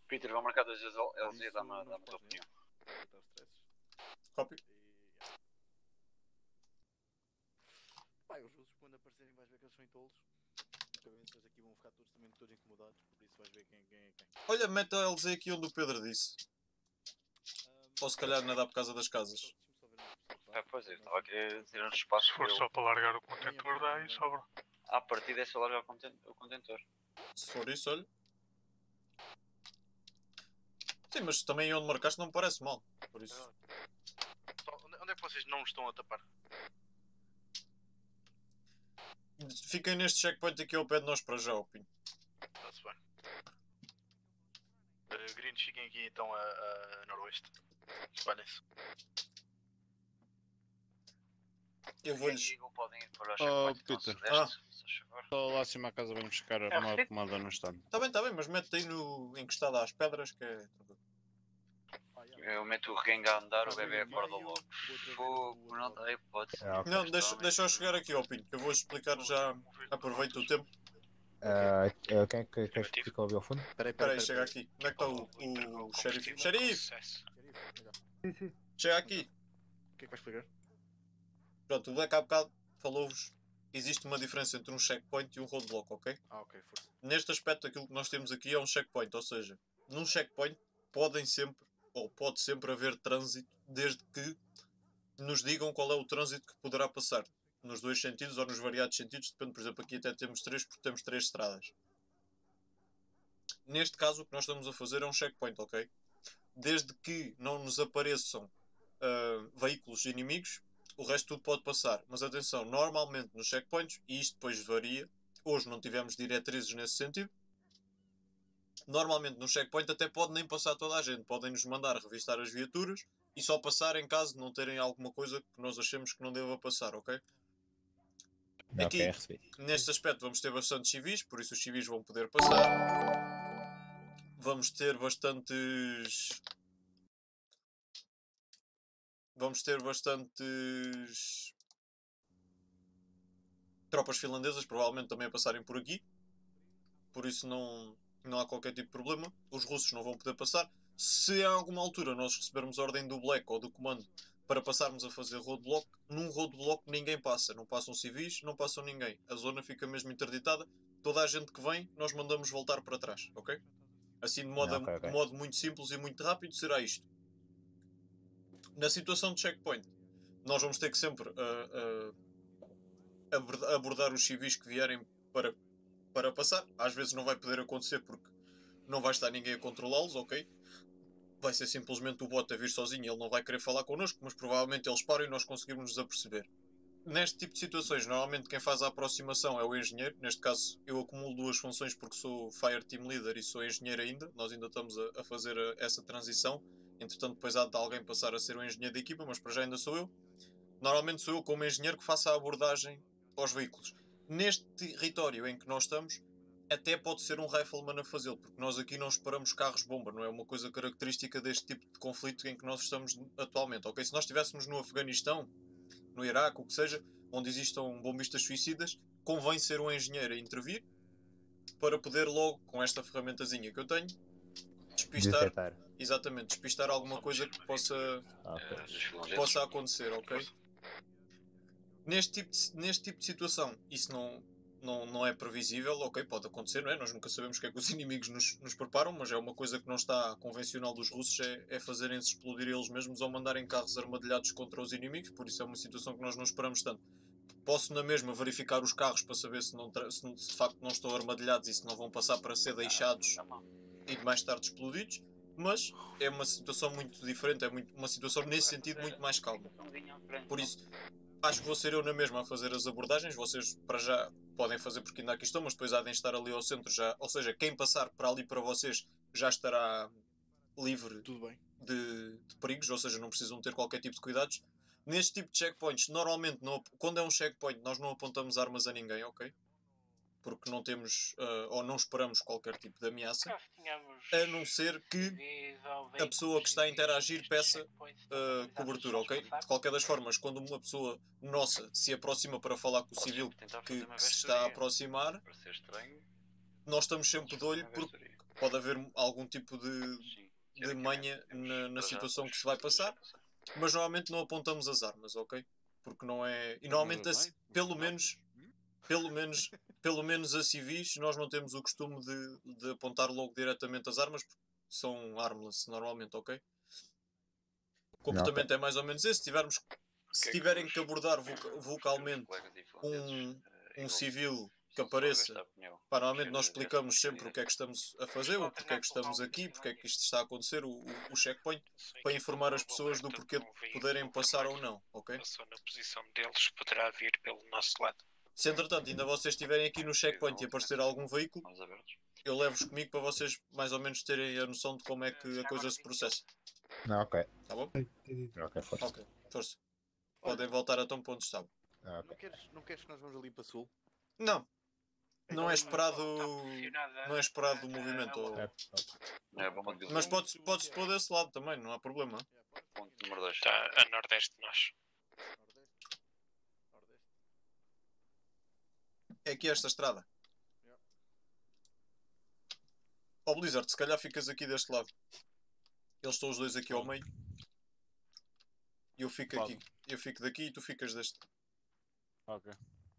Peter, vão marcar 2 LZ e dá-me a tua opinião. Copy. Pai, os russos quando aparecerem vais ver que eles são tolos. Cabeças aqui vão ficar todos também todos incomodados, por isso vais ver quem é quem. Olha, mete a LZ aqui onde o Pedro disse. Ou se calhar não dá por causa das casas. Pois é, estava aqui a dizer uns espaços. Se for só para largar o contentor, dá e sobra. À partida é só largar o contentor. Se for isso, olha. Sim, mas também onde marcaste não me parece mal. Por isso. Onde é que vocês não estão a tapar? Fiquem neste checkpoint aqui ao pé de nós para já, Opinho. Está-se bem. Greens, fiquem aqui então a noroeste. Espalhem-se. Eu vou-lhes. Peter. Só lá acima a casa vamos buscar uma comanda no stand. Está bem, mas mete aí no encostado às pedras que é. Eu meto o Renga a andar, o bebê acorda logo. Fogo, não dá hipótese. Não, deixa eu chegar aqui, Opinho, que eu vou explicar já. Aproveito o tempo. Quem é que fica ali ao fundo? Espera aí, chega aqui. Como é que está o xerife? Xerife! Chega aqui. O que é que vais explicar? Pronto, o Black há bocado falou-vos. Existe uma diferença entre um checkpoint e um roadblock, ok? Ok, força. Neste aspecto, aquilo que nós temos aqui é um checkpoint, ou seja, num checkpoint pode sempre haver trânsito, desde que nos digam qual é o trânsito que poderá passar. Nos dois sentidos ou nos variados sentidos, depende, por exemplo, aqui até temos 3 porque temos 3 estradas. Neste caso, o que nós estamos a fazer é um checkpoint, ok? Desde que não nos apareçam veículos inimigos, o resto tudo pode passar. Mas atenção, normalmente nos checkpoints, e isto depois varia, hoje não tivemos diretrizes nesse sentido, normalmente no checkpoint até pode nem passar toda a gente, podem nos mandar revistar as viaturas e só passar em caso de não terem alguma coisa que nós achemos que não deva passar, ok? Aqui, neste aspecto vamos ter bastantes civis, por isso os civis vão poder passar. Vamos ter bastantes tropas finlandesas provavelmente também a passarem por aqui, por isso não há qualquer tipo de problema. Os russos não vão poder passar. Se a alguma altura nós recebermos ordem do Black ou do comando para passarmos a fazer roadblock, num roadblock ninguém passa, não passam civis, não passam ninguém, a zona fica mesmo interditada, toda a gente que vem nós mandamos voltar para trás, ok? Assim de modo muito simples e muito rápido será isto. Na situação de checkpoint, nós vamos ter que sempre abordar os civis que vierem para passar. Às vezes não vai poder acontecer porque não vai estar ninguém a controlá-los, ok? Vai ser simplesmente o bot a vir sozinho, ele não vai querer falar connosco, mas provavelmente eles param e nós conseguimos nos aperceber. Neste tipo de situações, normalmente quem faz a aproximação é o engenheiro. Neste caso, eu acumulo 2 funções porque sou Fire Team Leader e sou engenheiro ainda. Nós ainda estamos a fazer essa transição. Entretanto, depois há de alguém passar a ser o engenheiro da equipa, mas para já ainda sou eu. Normalmente sou eu como engenheiro que faço a abordagem aos veículos. Neste território em que nós estamos, até pode ser um rifleman a fazê-lo, porque nós aqui não esperamos carros-bomba, não é uma coisa característica deste tipo de conflito em que nós estamos atualmente, ok? Se nós estivéssemos no Afeganistão, no Iraque, o que seja, onde existam bombistas suicidas, convém ser um engenheiro a intervir para poder logo, com esta ferramentazinha que eu tenho, despistar alguma coisa que possa acontecer, ok? Neste tipo de situação, isso não é previsível, ok, pode acontecer, não é? Nós nunca sabemos o que é que os inimigos nos preparam, mas é uma coisa que não está convencional dos russos, é fazerem-se explodir eles mesmos ou mandarem carros armadilhados contra os inimigos, por isso é uma situação que nós não esperamos tanto. Posso na mesma verificar os carros para saber se de facto não estão armadilhados e se não vão passar para ser deixados e mais tarde explodidos, mas é uma situação muito diferente, uma situação nesse sentido muito mais calma. Por isso, acho que vou ser eu na mesma a fazer as abordagens. Vocês para já podem fazer porque ainda aqui estão, mas depois há de estar ali ao centro já. Ou seja, quem passar para ali para vocês já estará livre de perigos, ou seja, não precisam ter qualquer tipo de cuidados. Neste tipo de checkpoints, normalmente, quando é um checkpoint, nós não apontamos armas a ninguém, ok? Porque não temos, ou não esperamos qualquer tipo de ameaça, a não ser que a pessoa que está a interagir peça cobertura, ok? De qualquer das formas, quando uma pessoa nossa se aproxima para falar com o civil que se está a aproximar, nós estamos sempre de olho porque pode haver algum tipo de manha na situação que se vai passar, mas normalmente não apontamos as armas, ok? Porque não é... E normalmente, pelo menos a civis, nós não temos o costume de apontar logo diretamente as armas, porque são armless normalmente, ok? O comportamento é mais ou menos esse. Se tiverem que abordar vocalmente um civil que apareça, normalmente nós explicamos sempre o que é que estamos a fazer, o porquê é que estamos aqui, porque é que isto está a acontecer, o checkpoint, para informar as pessoas do porquê de poderem passar ou não, ok? Passou na posição deles, poderá vir pelo nosso lado. Se entretanto ainda vocês estiverem aqui no checkpoint e aparecer algum veículo, eu levo-vos comigo para vocês mais ou menos terem a noção de como é que a coisa se processa. Ok. Tá bom? Ok, força. Ok, força. Podem voltar a tão ponto estavam. Não queres que nós vamos ali para sul? Não. Não é esperado o movimento. Mas pode-se pôr desse lado também, não há problema. Ponto número 2. Está a nordeste de nós. É aqui esta estrada. Ó Blizzard, se calhar ficas aqui deste lado. Eles estão os dois aqui ao meio. E eu fico aqui. Eu fico daqui e tu ficas deste. Ok.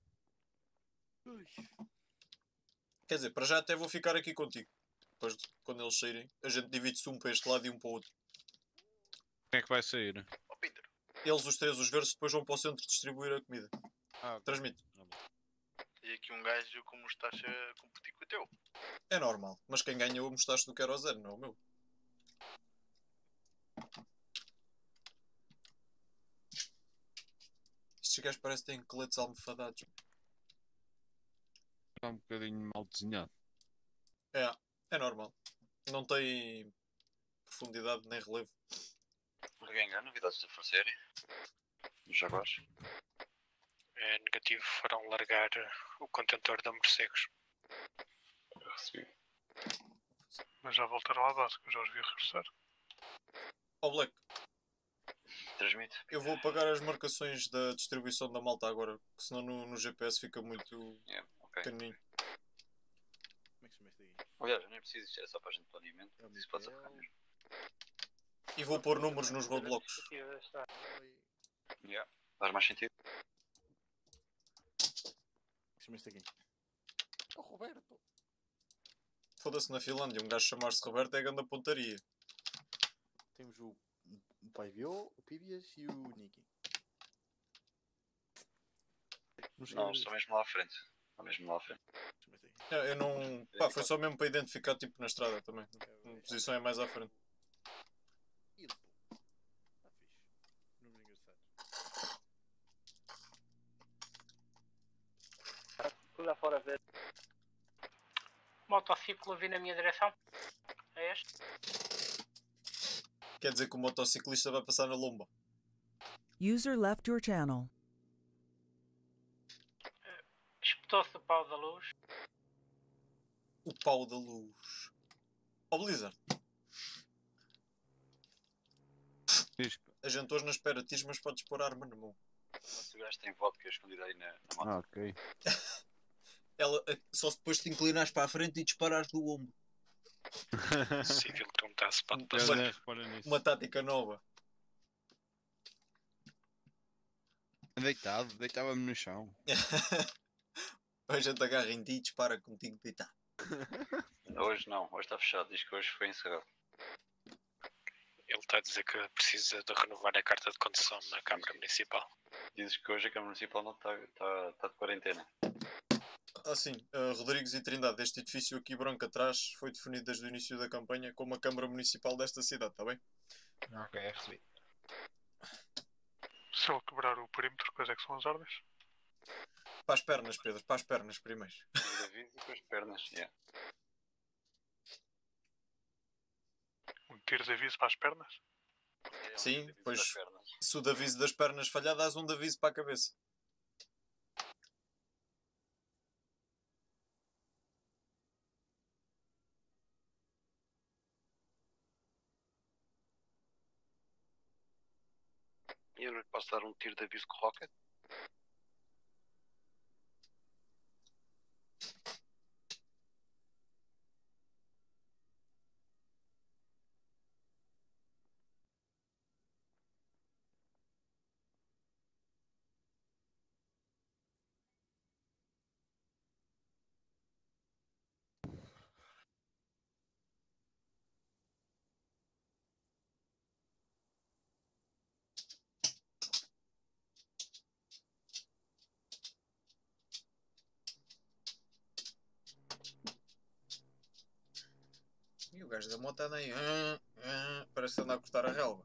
Quer dizer, para já até vou ficar aqui contigo. Depois, quando eles saírem, a gente divide-se um para este lado e um para o outro. Quem é que vai sair? Eles, os três, os verdes, depois vão para o centro distribuir a comida. Transmite. E aqui um gajo com mostacha a competir com o teu. É normal, mas quem ganha o mostacho do querosene, não é o meu. Estes gajos parecem que têm coletes almofadados. Está um bocadinho mal desenhado. É normal. Não tem profundidade nem relevo. Alguém há novidades a oferecer? Nos Jaguares? É negativo, foram largar o contentor da Morcegos. Eu recebi. Mas já voltaram à base, que eu já os vi regressar. Ó Black. Transmite. Eu vou apagar as marcações da distribuição da malta agora, que senão no GPS fica muito pequenininho. Como é que se chama isto aí? Aliás, nem preciso, isto é só para a gente planeamento. Isso pode ser para mesmo. E vou pôr números nos roadblocks. Faz mais sentido. Como é que se chama isto aqui? Oh, Roberto! Foda-se, na Finlândia, um gajo chamar-se Roberto é grande pontaria. Temos o Pai Bio, o Pibias e o Nicky. Não, estou mesmo lá à frente. Estou mesmo lá à frente. Eu não... Pá, foi só mesmo para identificar tipo na estrada também. A posição é mais à frente. Lá fora ver. Motociclo vir na minha direção. É este? Quer dizer que o motociclista vai passar na lomba. User left your channel. Espetou-se o pau da luz. O pau da luz. Ó Blizzard. A gente hoje não espera tiros, mas podes pôr a arma na mão. O gajo tem vodka escondida aí na moto. Ok. Ela, só se depois te inclinares para a frente e disparares do ombro. Civil que não está-se para passar. Uma tática nova. Deitava-me no chão. A gente agarra em ti e dispara contigo deitado. Hoje não, hoje está fechado. Diz que hoje foi encerrado. Ele está a dizer que precisa de renovar a carta de condução na Câmara Municipal. Dizes que hoje a Câmara Municipal não está de quarentena. Ah sim, Rodrigues e Trindade, este edifício aqui branco atrás foi definido desde o início da campanha como a Câmara Municipal desta cidade, está bem? Ok, recebi. Se ele quebrar o perímetro, quais é que são as ordens? Para as pernas, Pedro, para as pernas primeiro. E depois pernas, Um tiro de aviso para as pernas? Sim, depois se o de aviso das pernas falhar, dás um de aviso para a cabeça. E eu não lhe posso dar um tiro de aviso com rocket? gajo da moto anda aí. Parece que anda a cortar a relva.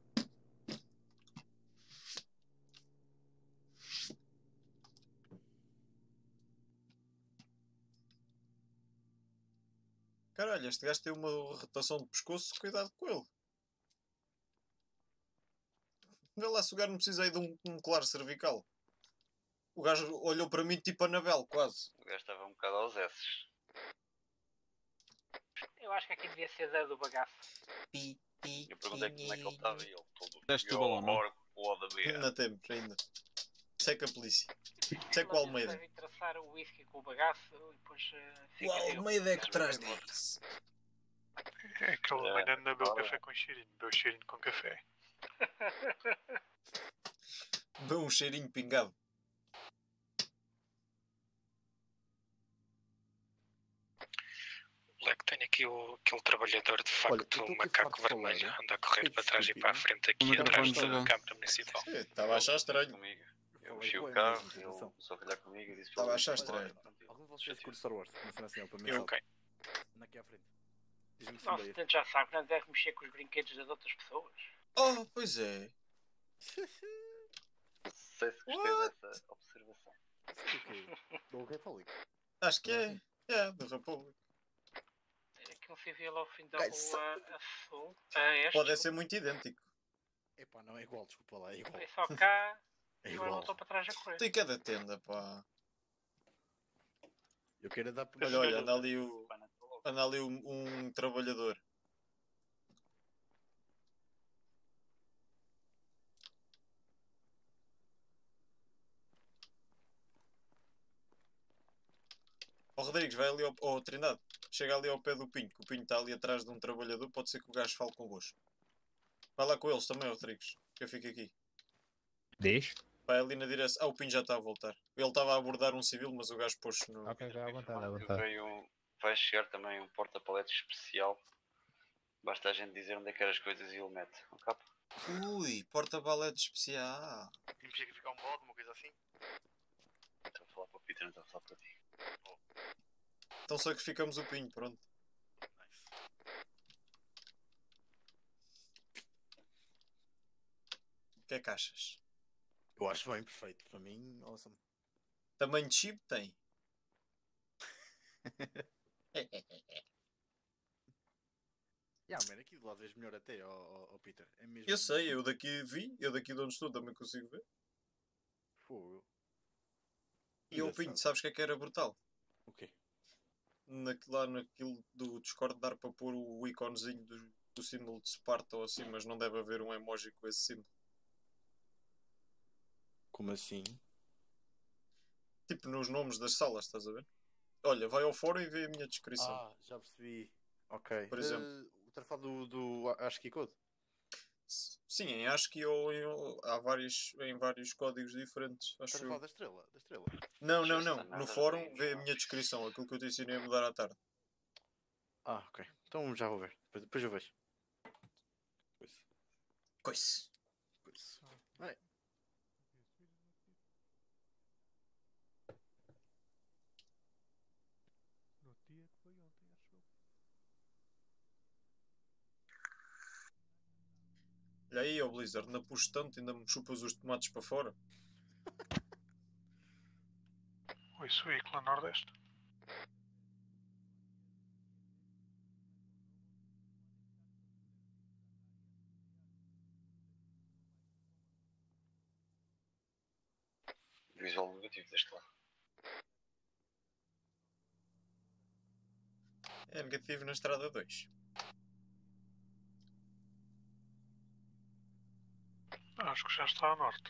Caralho, este gajo tem uma rotação de pescoço, cuidado com ele. Vê lá se o gajo não precisa aí de um claro cervical. O gajo olhou para mim tipo Anabel, quase. O gajo estava um bocado aos S's. Eu acho que aqui devia ser da do bagaço. Eu perguntei como é que ele estava e ele todo. Deste o balão, não? Ainda temos, ainda. Isso é com a polícia. Isso é com o Almeida. Devem traçar o whisky com o bagaço e depois... O Almeida é que traz disso. É aquele Almeida não bebeu café com cheirinho, bebeu cheirinho com café. Bebeu um cheirinho pingado. Moleque, tenho aqui aquele trabalhador de facto, o macaco vermelho, anda a correr para trás e para a frente aqui atrás da Câmara Municipal. Estava a achar estranho. Eu mexi o carro, ele começou a olhar comigo e disse... Estava a achar estranho. Algum de vocês curte Star Wars? Uma cena assim, para mim. Ok. Anda aqui à frente. Diz-me se Nossa, me tanto já sabe que não deve mexer com os brinquedos das outras pessoas. Oh, pois é. Não sei se gostei dessa observação. Do República. Acho que é. É, do República. Tem aqui um civil ao fim da Cai, rua a sul. Pode ser muito idêntico. Epá, não é igual, desculpa lá, é igual. Foi só cá É e igual. agora voltou para trás a correr. Tem cada tenda, pá. Eu quero dar por... Olha, anda ali um trabalhador. Ó Rodrigues, vai ali ao Trindade. Chega ali ao pé do Pinho, que o Pinho está ali atrás de um trabalhador, pode ser que o gajo fale convosco. Vai lá com eles também, Rodrigues, que eu fico aqui. Diz? Vai ali na direção. Ah, o Pinho já está a voltar. Ele estava a abordar um civil, mas o gajo pôs-se no... Ok, já à vontade, à vontade. Vai chegar também um porta-paletes especial. Basta a gente dizer onde é que eram as coisas e ele mete. Um capa. Ui, porta-balete especial. Tinha que ficar um bode, uma coisa assim. Estou a falar para o Peter, não estou a falar para ti. Então sacrificamos o Pinho, pronto. O que é que achas? Eu acho bem, perfeito. Para mim, awesome. Tamanho de chip tem? Man, aqui do lado vejo melhor até, Peter. É mesmo... Eu sei, eu daqui vi, eu daqui de onde estou também consigo ver. Fogo. E o Pinho, sabes o que era brutal? O quê? Lá naquilo do Discord dar para pôr o iconezinho do símbolo de Sparta ou assim, mas não deve haver um emoji com esse símbolo. Como assim? Tipo nos nomes das salas, estás a ver? Olha, vai ao fórum e vê a minha descrição. Ah, já percebi. Ok. Por exemplo. O trafado do ASCII Code? Sim, em ASCII ou em vários códigos diferentes. Acho Trafado da estrela? Não. No fórum vê a minha descrição, aquilo que eu te ensinei a mudar à tarde. Ah, ok. Então já vou ver. Depois eu vejo. Coice. Vai. No dia que foi ontem, acho eu. Olha aí, ó Blizzard, ainda puxo tanto, ainda me chupas os tomates para fora. Oi, sou aí, Clã Nordeste. Visual negativo deste lado. É negativo na estrada 2. Acho que já está a norte.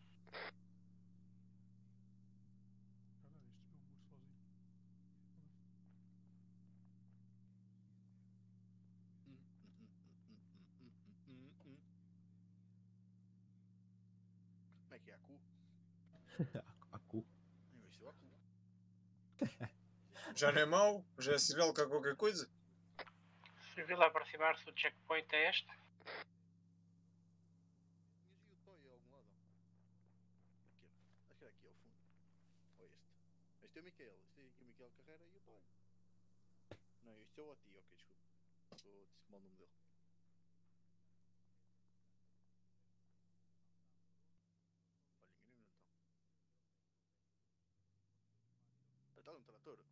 Como é que é? Acu? Acu. Eu estou Acu. Já não é mau? Já é sinal que há qualquer coisa? Civil a aproximar-se do checkpoint é este? Acho que era aqui ao fundo. Ou este. Este é o Miquel. Este é aqui o Miquel Carreira e o Toy. Não, este é o Oti, ok, desculpa. disse mal o nome dele. Olha, engano então. Está um trator?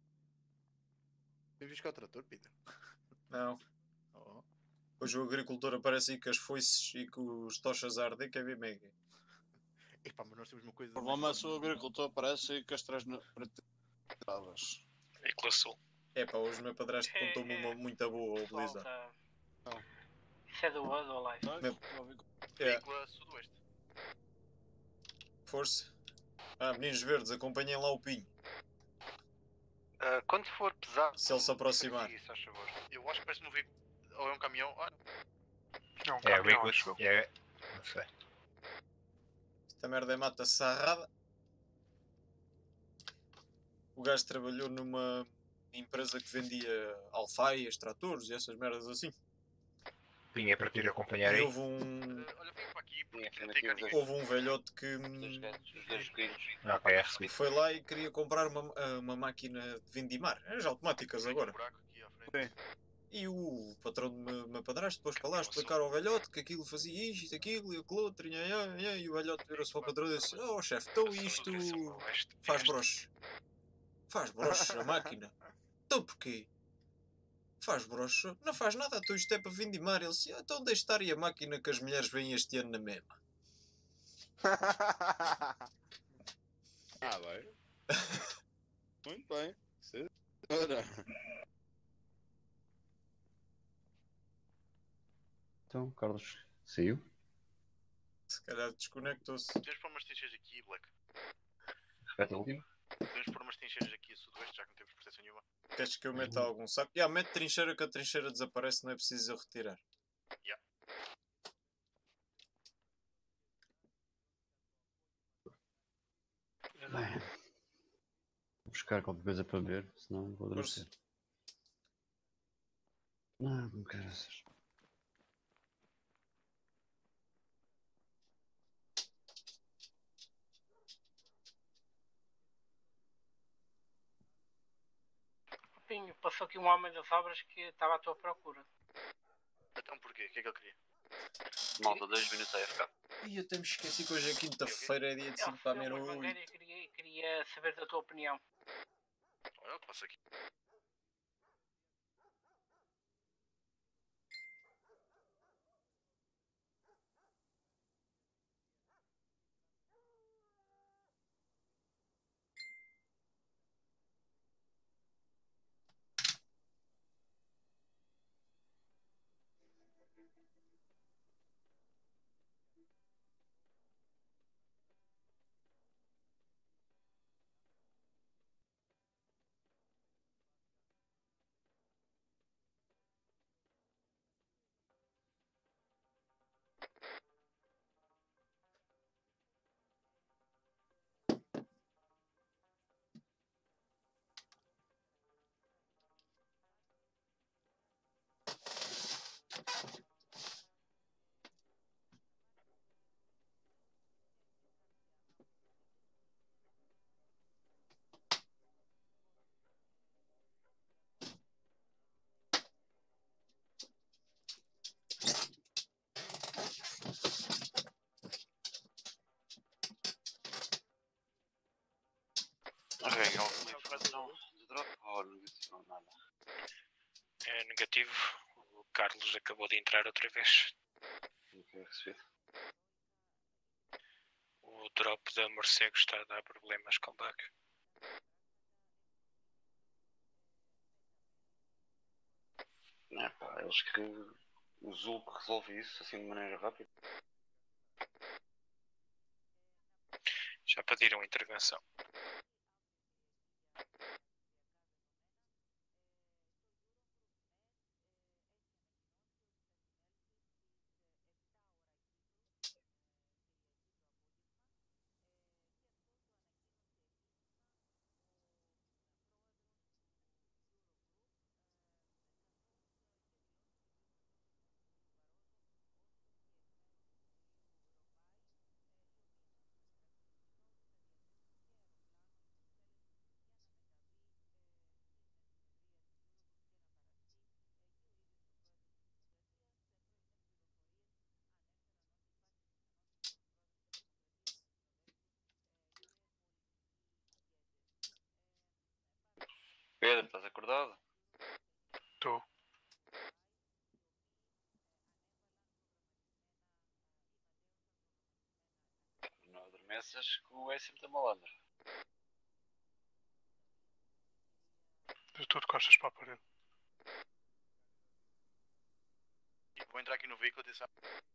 Vem buscar o trator, Peter? Não. Oh. Hoje o agricultor aparece aí com as foices e com os tochas a arder, que é bem mega. Epá, mas nós temos uma coisa... O problema é se o agricultor aparece aí com as três pretas. E com a sul. Epá, hoje o meu padrasto contou-me uma muito boa ao Blizzard. Isso é do World ou Life? Vírgula sudoeste. Força. Meninos verdes, acompanhem lá o Pinho. Quando for pesado... Se ele se aproximar. Eu acho que parece-me ouvir... Ou é um caminhão... Não, um caminhão, acho eu. Não sei. Esta merda é mata sarrada. O gajo trabalhou numa empresa que vendia alfaias, tratores e essas merdas assim. Vinha para te acompanhar E aí. houve um velhote que foi lá e queria comprar uma máquina de vindimar. As automáticas agora. E o patrão do meu padrasto depois para lá explicar ao velhote que aquilo fazia isto, aquilo e aquilo outro. E o velhote virou-se para o patrão e disse: "Oh chefe, então isto faz broche. Faz broche a máquina. Então porquê? Faz broche? Não faz nada, então isto é para vindimar." Ele disse: "Então deixe estar aí a máquina que as mulheres vêm este ano na mesma." Bem. Muito bem. Ora. Então, Carlos saiu? Se calhar desconectou-se. Tens por umas trincheiras aqui, Black. Repete a última? Tens por umas trincheiras aqui a sudoeste, já que não temos proteção nenhuma. Queres que eu meta algum saco? Mete trincheira, que a trincheira desaparece, não é preciso eu retirar. Bem, vou buscar qualquer coisa para ver, senão vou adormecer. Não quero essas. Pinho, passou aqui um homem das obras que estava à tua procura. Então porquê? O que é que ele queria? Malta, 2 minutos a AFK. Ih, eu até me esqueci que hoje é quinta-feira, é dia de 5 para a meia-noite. Queria saber da tua opinião. Olha, passa aqui. Alguém, alguma informação de drop ou não nada? É negativo. O Carlos acabou de entrar outra vez. Não foi recebido. O drop da morcego está a dar problemas com bug. É pá, eles que o Zulk resolve isso assim de maneira rápida. Já pediram intervenção. Pedro, estás acordado? Estou. Não adormeças que o S muito malandro. Estou de costas para a parede. Vou entrar aqui no veículo, atenção.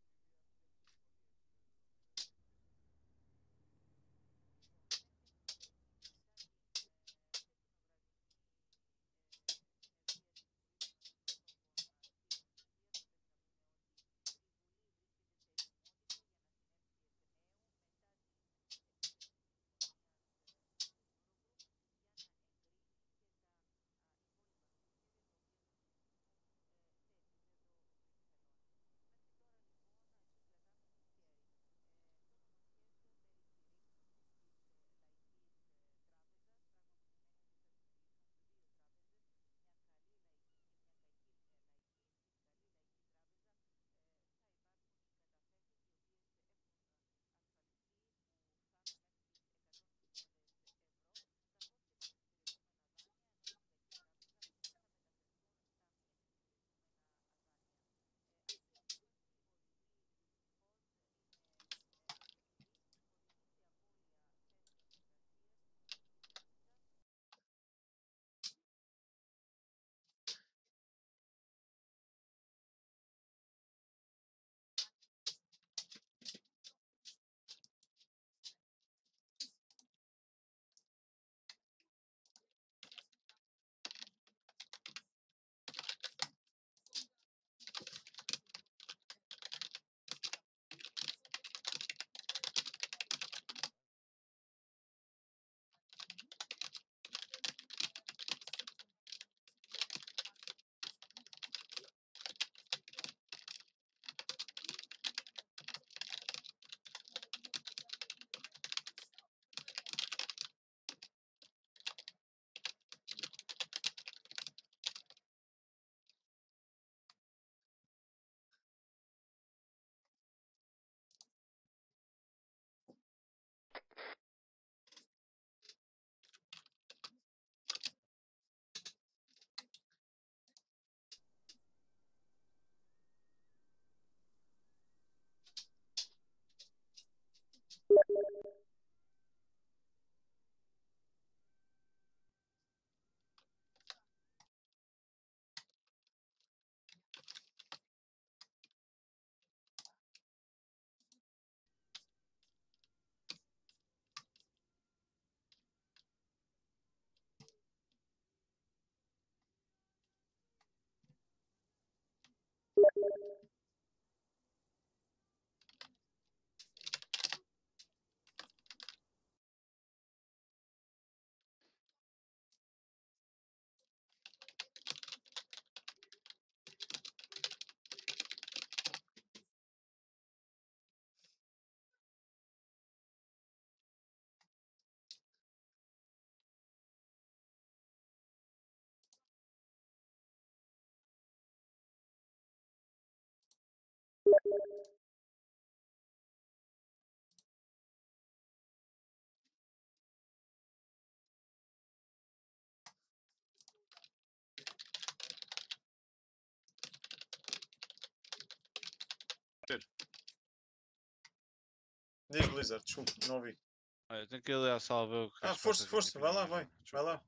Diz Blizzard, desculpa, não ouvi. Olha, tenho que ir ali à sala ver o que Ah, força, força, vai lá, vai. Vai lá.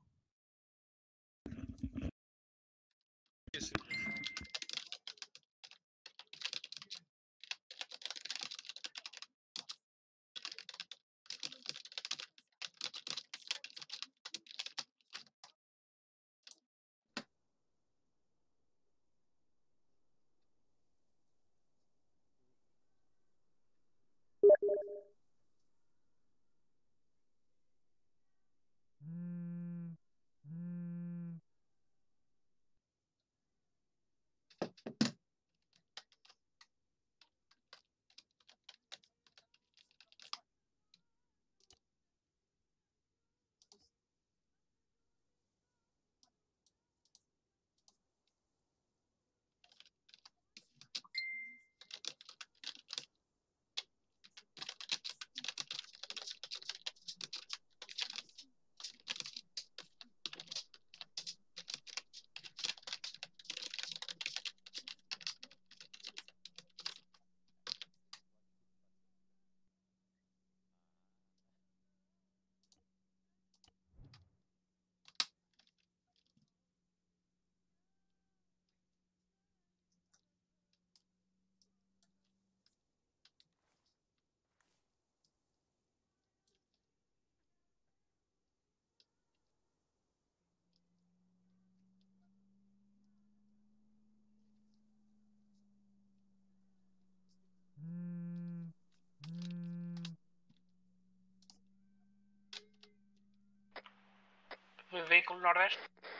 Veículo nordeste.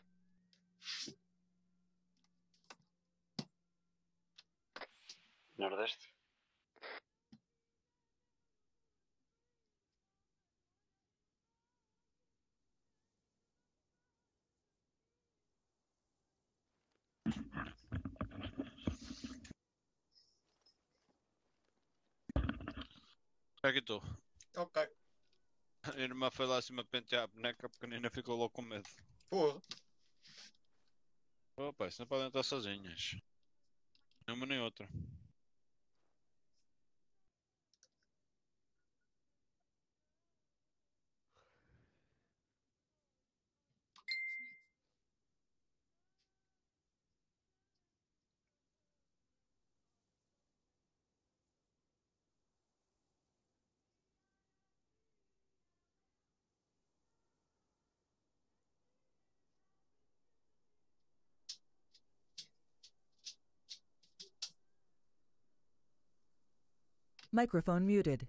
Nordeste. Aqui estou. Ok. A irmã foi lá acima pentear a boneca, a pequenina ficou logo com medo. Porra. Opa, isso não podem estar sozinhas. Nenhuma nem outra. Microphone muted.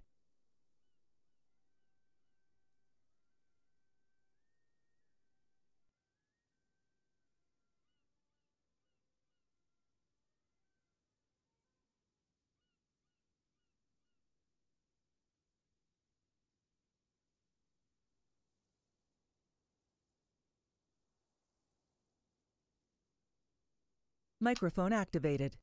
Microphone activated.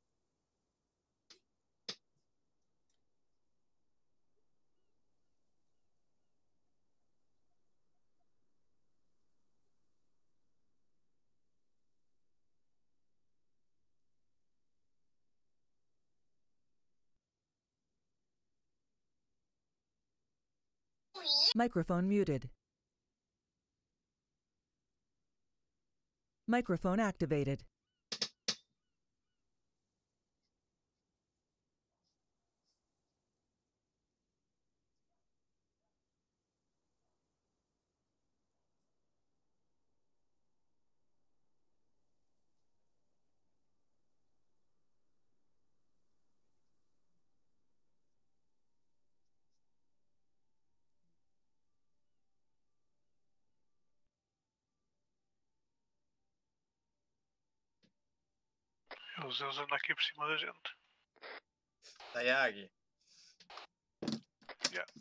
Microphone muted. Microphone activated. Eles andam aqui por cima da gente. Sai a águia. Yeah.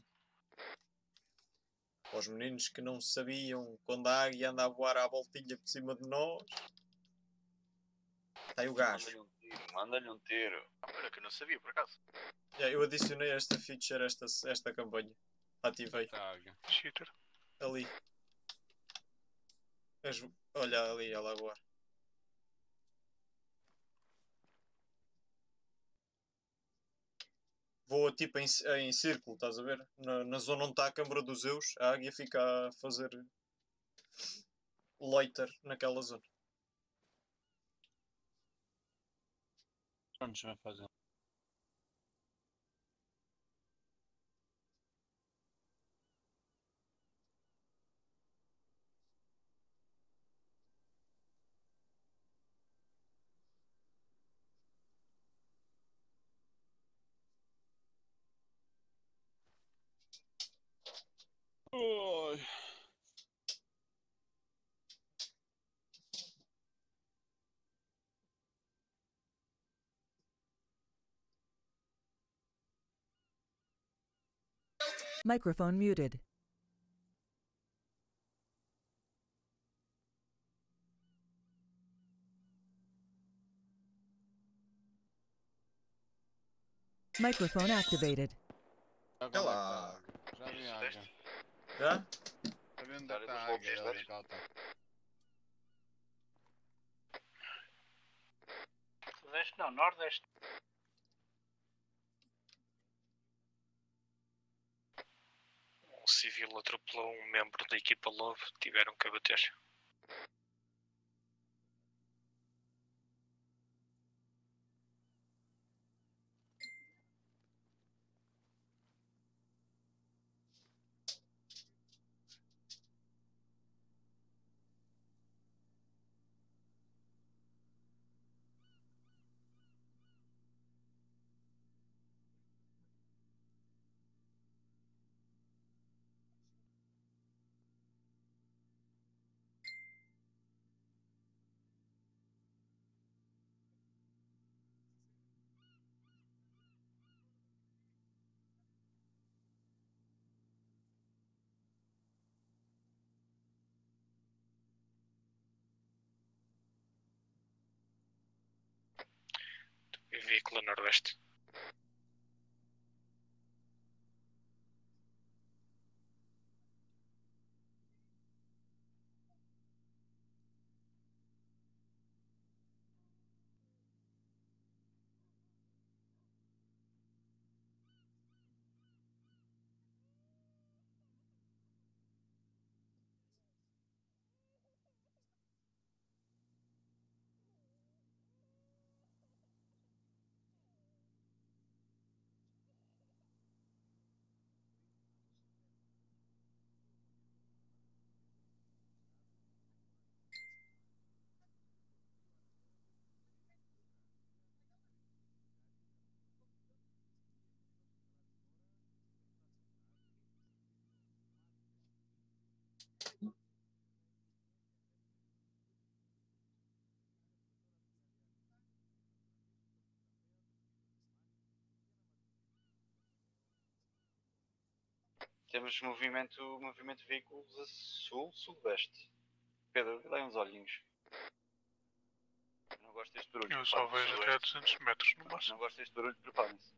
Os meninos que não sabiam quando a águia anda a voar à voltinha por cima de nós. Está aí o gajo. Manda-lhe um tiro. Olha que eu não sabia, por acaso. Eu adicionei esta feature, esta campanha. Ativei. Cheater. Ali. Olha ali, ela a voar. Voa tipo em círculo, estás a ver? Na zona onde está a Câmara dos Zeus, a águia fica a fazer loiter naquela zona. Pronto, vai fazer. Oi. Microphone muted. Microphone activated. Olha lá. Já vi a águia. Já? Está vendo onde está a águia? Ali que ela está. Sudeste não, nordeste. Um civil atropelou um membro da equipa Love, tiveram que abater. veículo a noroeste. Temos movimento de veículos a sul-sudeste. Pedro, dá uns olhinhos. Não gosto deste barulho. Eu só vejo até a 200 metros no máximo. Não gosto deste barulho, preparem-se.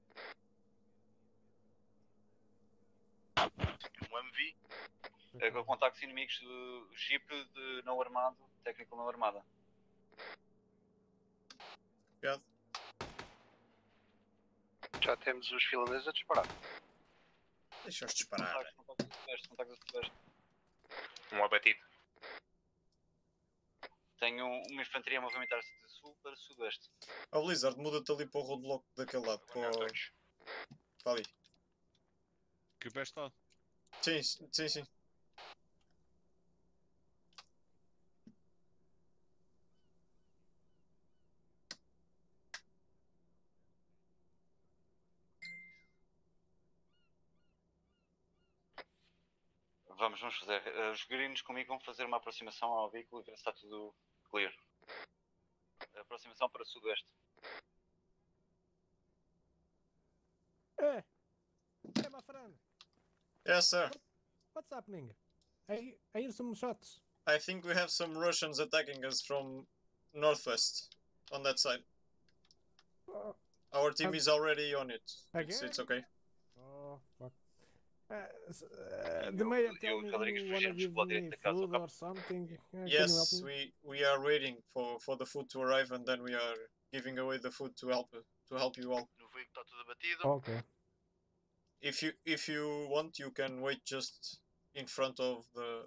Um MV. Contactos inimigos do Jeep de não armado, técnico não armada. Obrigado. Já temos os finlandeses a disparar. Deixa-os disparar. Contactos a sudeste. Um abatido. Tenho uma infantaria a movimentar-se de sul para sudeste. Ó Blizzard, muda-te ali para o roadblock daquele lado. Para ali. Que para este lado? Sim, sim, sim. Vamos fazer. Os gringos comigo vão fazer uma aproximação ao veículo e ver se está tudo clear. Aproximação para o sudoeste. Hey, my friend. Yes, sir. What's happening? I hear some shots. I think we have some Russians attacking us from northwest on that side. Our team is already on it. It's okay. Oh, fuck. The mayor tell me you wanna give me food or something. Yes, we are waiting for the food to arrive and then we are giving away the food to help you all. No veículo está tudo abatido. Okay. If you want, you can wait just in front of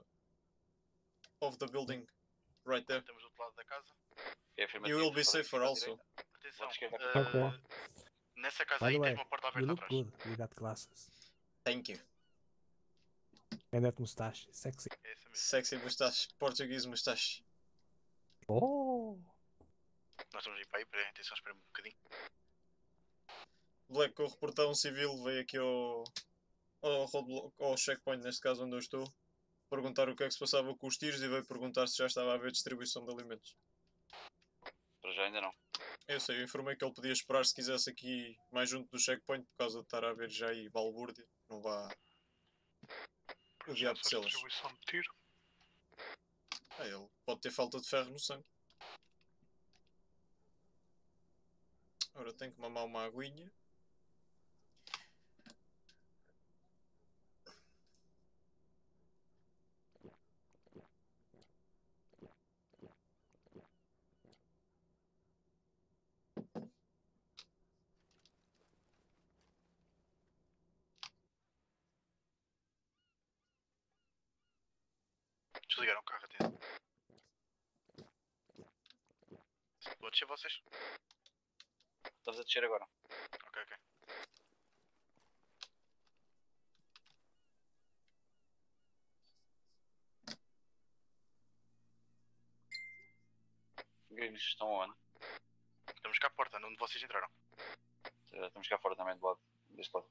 the building, right there. Temos do outro lado da casa. You will be safer also. Atenção. Nessa casa aí tens uma porta aberta atrás. You look good. You got glasses. Thank you. And that mustache, sexy. Sexy mustache, Portuguese mustache. Oh. Nós estamos aí para aí, peraí, atenção, espera um bocadinho. Black, o reportar um civil veio aqui ao checkpoint, neste caso onde eu estou, perguntar o que é que se passava com os tiros e veio perguntar se já estava a haver distribuição de alimentos. Para já ainda não. Eu sei, eu informei que ele podia esperar se quisesse aqui mais junto do checkpoint por causa de estar a haver já aí balbúrdia. Não vá o diabo de celas. Distribuição de tiro. Ele pode ter falta de ferro no sangue. Ora, tenho que mamar uma aguinha. Desligaram o carro até. Vou descer vocês? Estamos a descer agora. Ok, ok. Gringos estão onde? Estamos cá à porta, onde vocês entraram. Estamos cá fora também, do lado, deste lado.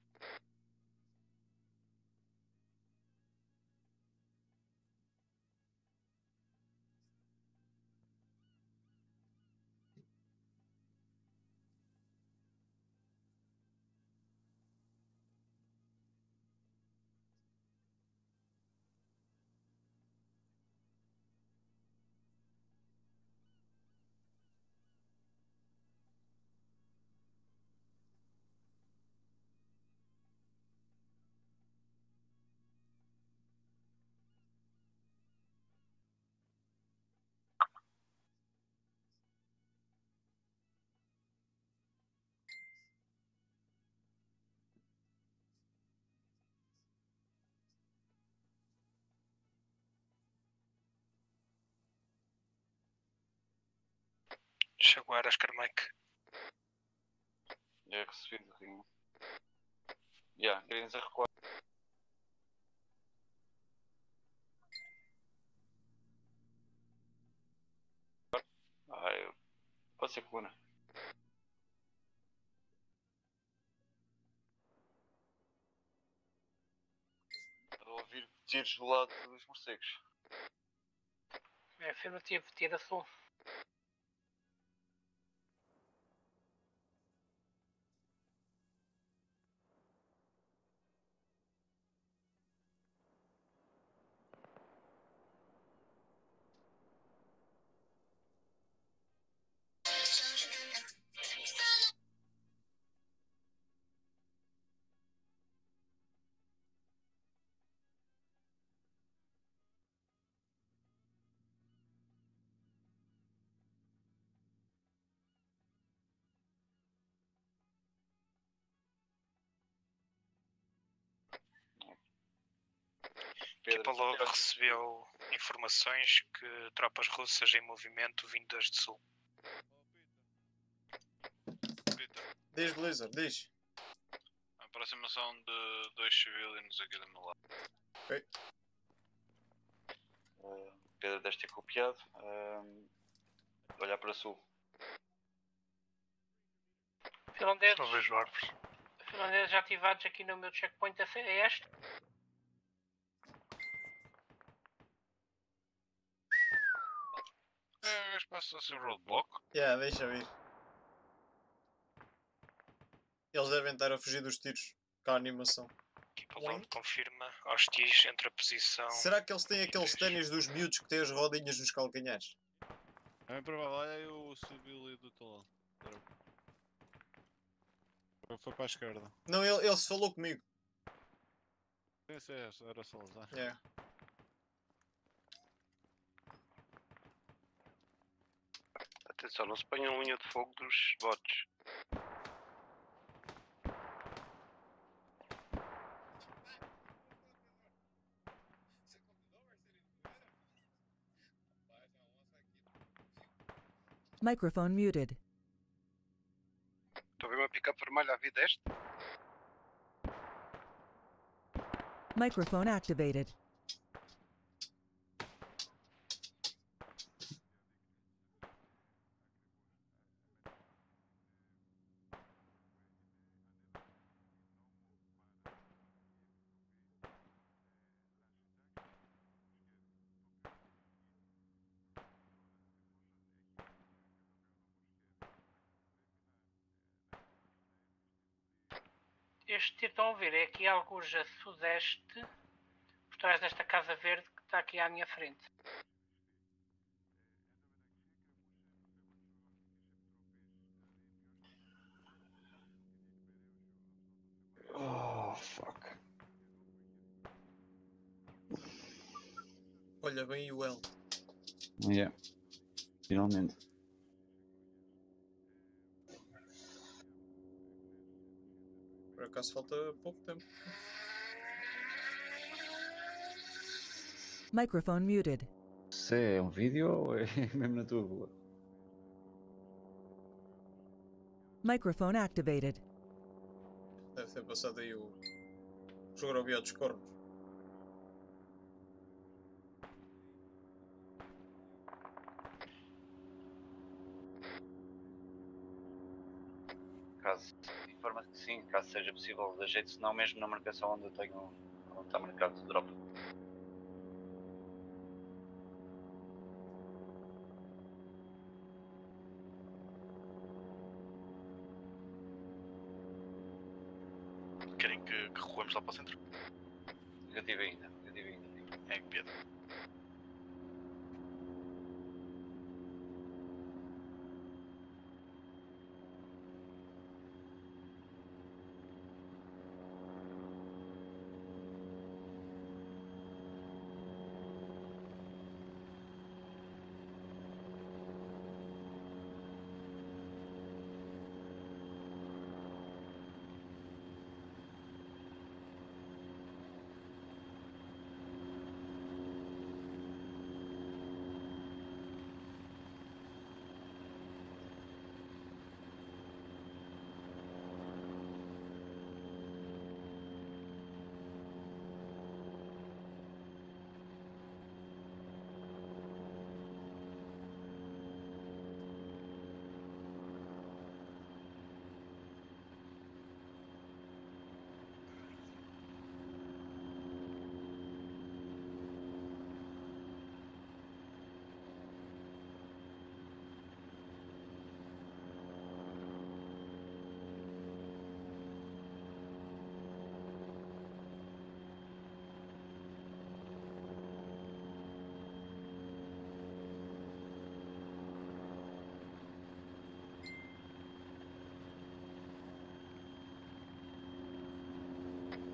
Jaguar, Oscar Mike. É recebido, Ringo. Greens a recuar. Pode ser coluna. Estou a ouvir tiros do lado dos morcegos. É afirmativo, tira sul. A equipa logo recebeu informações que tropas russas em movimento vindas de sul. Diz, Blizzard, diz. Aproximação de 2 civilians aqui do meu lado. Ok. Pedro deve ter copiado. Olhar para sul. Finlandeses. Não vejo árvores. Finlandeses ativados aqui no meu checkpoint a este. Passa-se o roadblock. Deixa vir. Eles devem estar a fugir dos tiros com a animação. Equipa logo confirma hostis entre a posição. Será que eles têm aqueles ténis dos miúdos que têm as rodinhas nos calcanhares? É provável, olha aí o civil do teu lado. Foi para a esquerda. Não, ele se falou comigo. Sim, era Salazar. Atenção, não se ponham linha de fogo dos bots. Microphone muted. Estou a ver uma pick-up vermelha a vir deste? Microphone activated. Este tiro estão a ouvir, é aqui alguns a sudeste, por trás desta casa verde que está aqui à minha frente. Oh, fuck. Olha bem o L. Finalmente. Por acaso falta pouco tempo. Microphone muted. Se é um vídeo ou é mesmo na tua rua? Microphone activated. Deve ter passado aí o geografia dos cornos. Caso informa-se que sim, caso seja possível de jeito, senão mesmo na marcação onde eu tenho, onde está marcado o drop. Querem que recuemos lá para o centro? Negativo ainda. É que piada.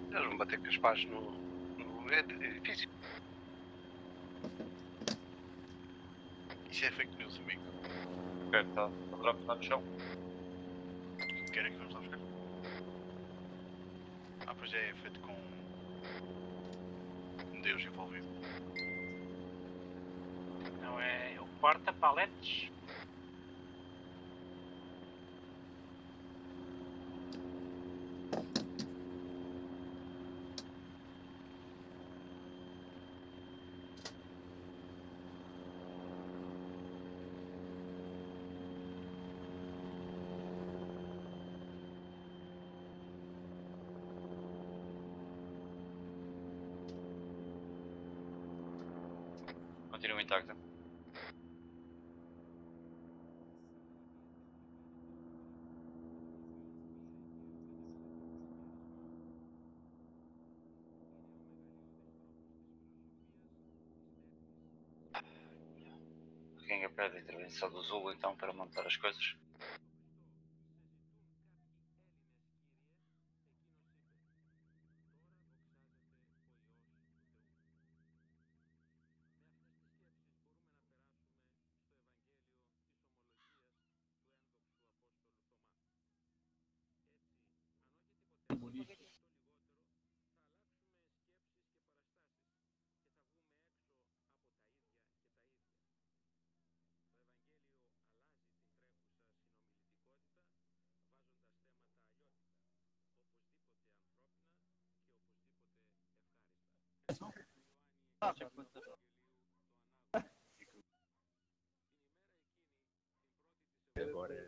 Eles vão bater com as pás no edifício. Isso é fake news, amigo. Ok, está no chão. Querem que vamos lá buscar? Ah, pois é feito com Deus envolvido. Não é o porta-paletes? Continua intacta. Quem pede a intervenção do Zulu então para montar as coisas? Agora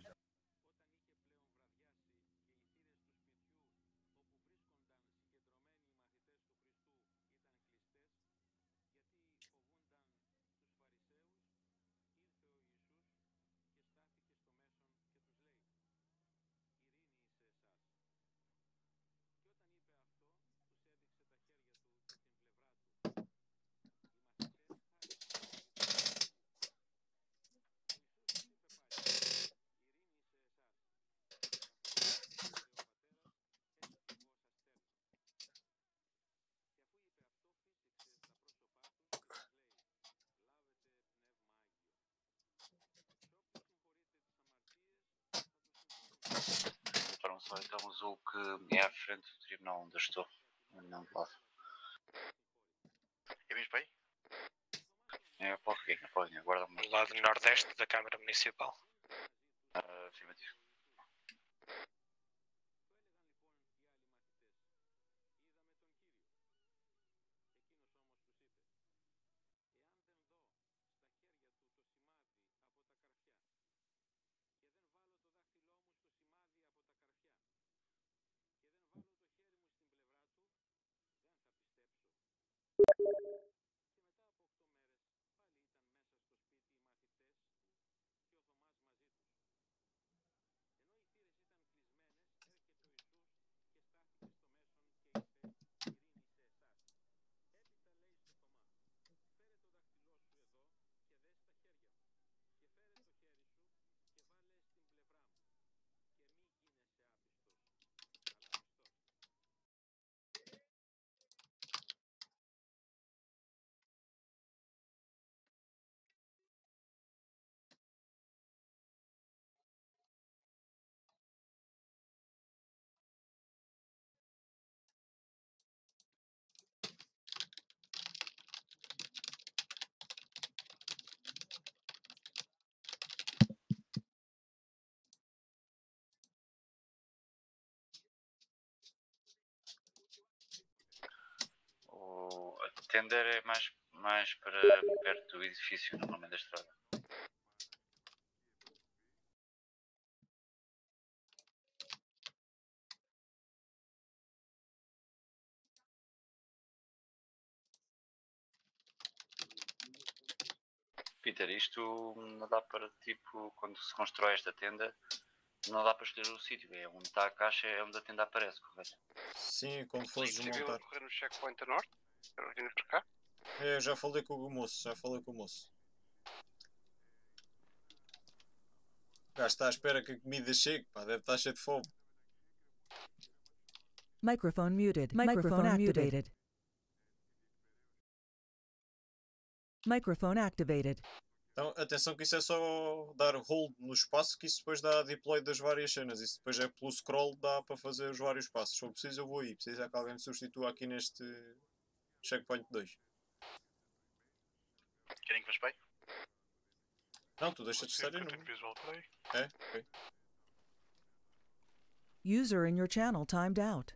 Foram só então o Zulu que é à frente do tribunal onde eu estou, não de lado. E vens para aí? É, pode, guarda-me. Do lado nordeste da Câmara Municipal. Afirmativo. A tender é mais para perto do edifício, normalmente da estrada. Peter, isto não dá para, tipo, quando se constrói esta tenda, não dá para escolher o sítio, é onde está a caixa, é onde a tenda aparece, correto? Sim, quando fores desmontar. Correr no checkpoint a norte, para vir para cá. É, eu já falei com o moço, O gajo está à espera que a comida chegue, pá, deve estar cheio de fome. Microphone muted. Microphone activated. Microphone activated. Então, atenção que isso é só dar hold no espaço, que isso depois dá deploy das várias cenas. Isso depois é pelo scroll, dá para fazer os vários passos. Se for preciso eu vou aí. Precisa que alguém me substitua aqui neste checkpoint 2. Querem que vos pai? Não, tu deixa de estar aí. É? Ok. User in your channel timed out.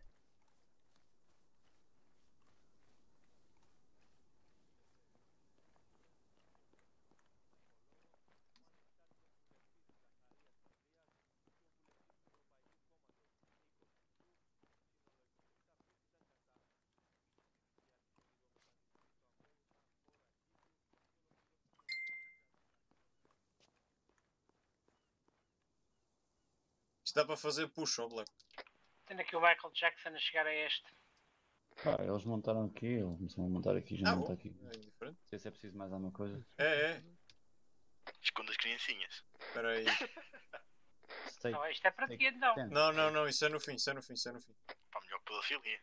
Isto dá para fazer push, ó Black. Tendo aqui o Michael Jackson a chegar a este. Eles montaram aqui, eles começaram a montar aqui, já monta aqui. É indiferente. Não sei se é preciso mais alguma coisa. É. Esconde as criancinhas. Espera aí. Não, isto é para ti então. Não, isso é no fim, Para melhor que pedofilia.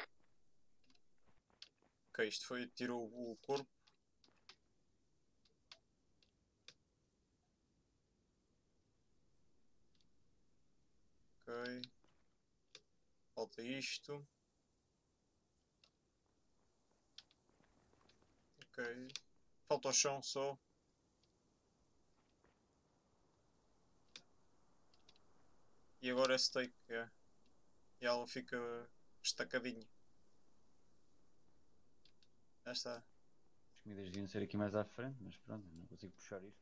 Ok, isto foi, tirou o corpo. Ok. Falta isto. Ok. Falta o chão só. E agora é steak, é. E ela fica estacadinha. Já está. As comidas deviam ser aqui mais à frente, mas pronto, não consigo puxar isto.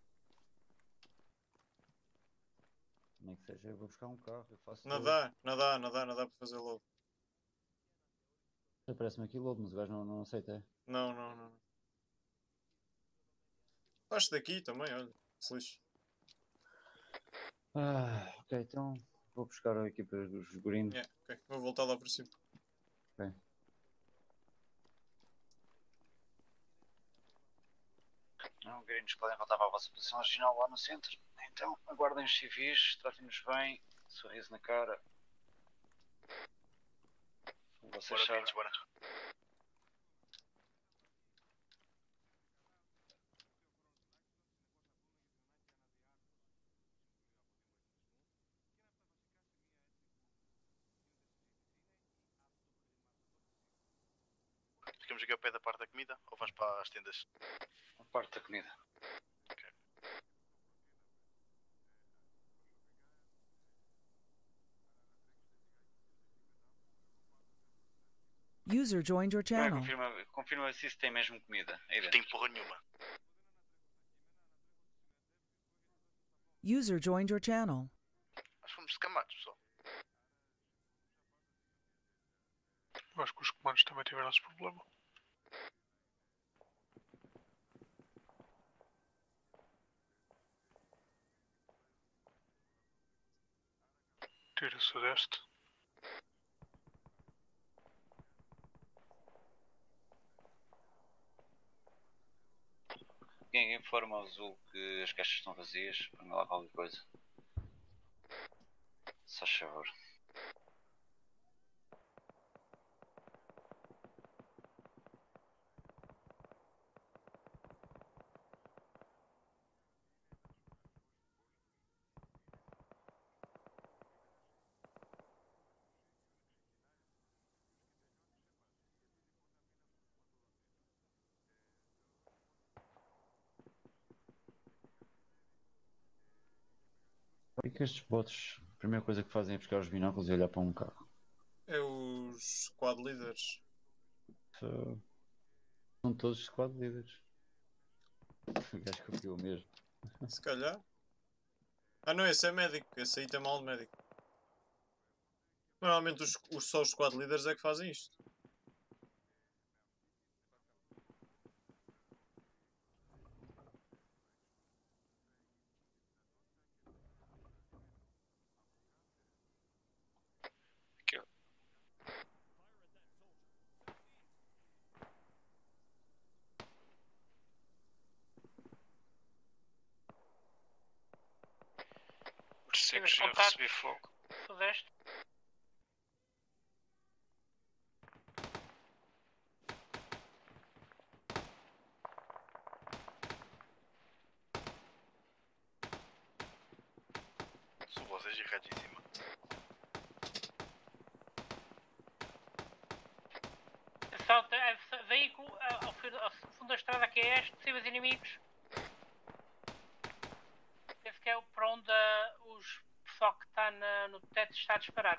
Como é que seja? Eu vou buscar um carro, eu faço. Não dá para fazer logo. Aparece-me aqui logo, mas o gajo não aceita, é? Não. Faz daqui também, olha. Se lixe. Ok, então vou buscar a equipa dos gorinos. Ok, vou voltar lá por cima. Ok. Não, gringos podem voltar para a vossa posição original lá no centro. Então, aguardem os civis, tratem-nos bem, sorriso na cara. Vocês sabem. Bora. Ficamos aqui ao pé da parte da comida ou vais para as tendas? A parte da comida. Ok. User joined your channel. Confirma se isso tem mesmo comida. Aí dentro. Tem porra nenhuma. User joined your channel. Nós fomos escamados, pessoal. Eu acho que os comandos também tiveram esse problema. Tira sudeste. Quem informa ao Azul que as caixas estão vazias? Põe lá qualquer coisa. Só favor. E que estes bots, a primeira coisa que fazem é buscar os binóculos e olhar para um carro. É os squad leaders. São todos squad leaders. O gajo copiou mesmo. Se calhar. Não, esse é médico. Esse aí tem mal de médico. Normalmente só os squad leaders é que fazem isto. Secos já recebi fogo. Sudeste. esteja erradíssima. Veículo ao fundo da estrada que é este, possíveis inimigos. Penso que é para onde o pessoal que está no teto está a disparar.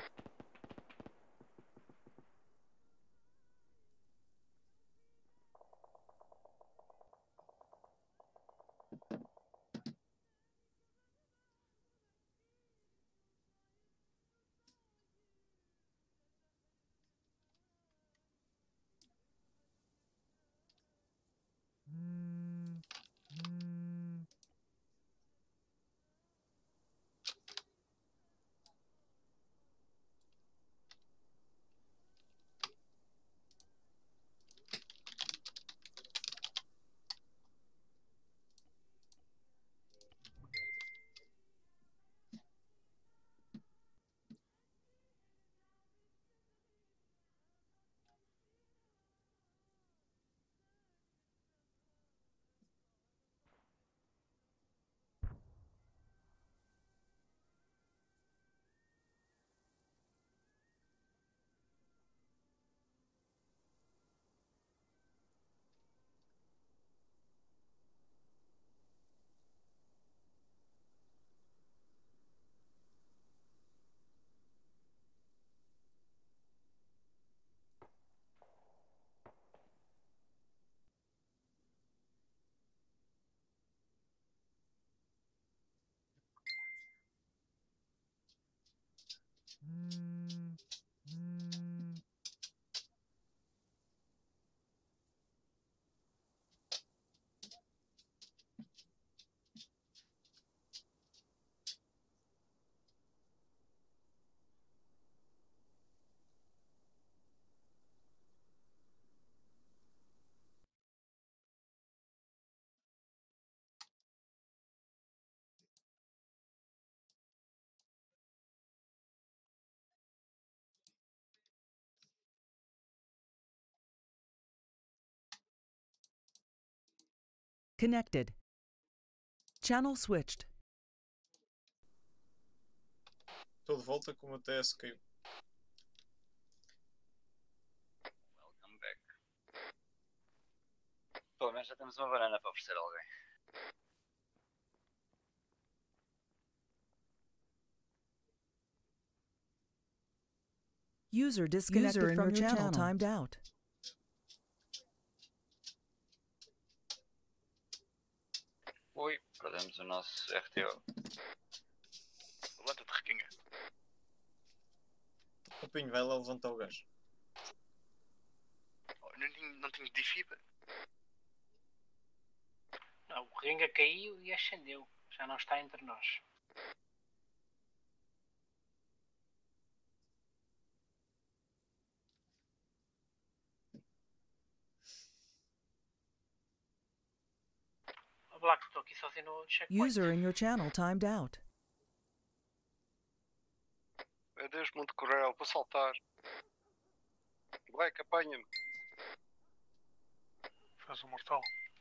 Connected. Channel switched. Estou de volta com o TS caiu. Welcome back. Pelo menos já temos uma banana para oferecer a alguém. User disconnected from your channel. Timed out. Ui, perdemos o nosso RTO. Levanta-te, Riquinha. O Pinho vai lá levantar o gajo. Não tenho difícil. Não, o Ringa caiu e ascendeu. Já não está entre nós. Black, estou aqui sozinho no checkpoint. User in your channel timed out. Adeus, Monte Corel, vou saltar. Black, apanha-me. Faz um mortal.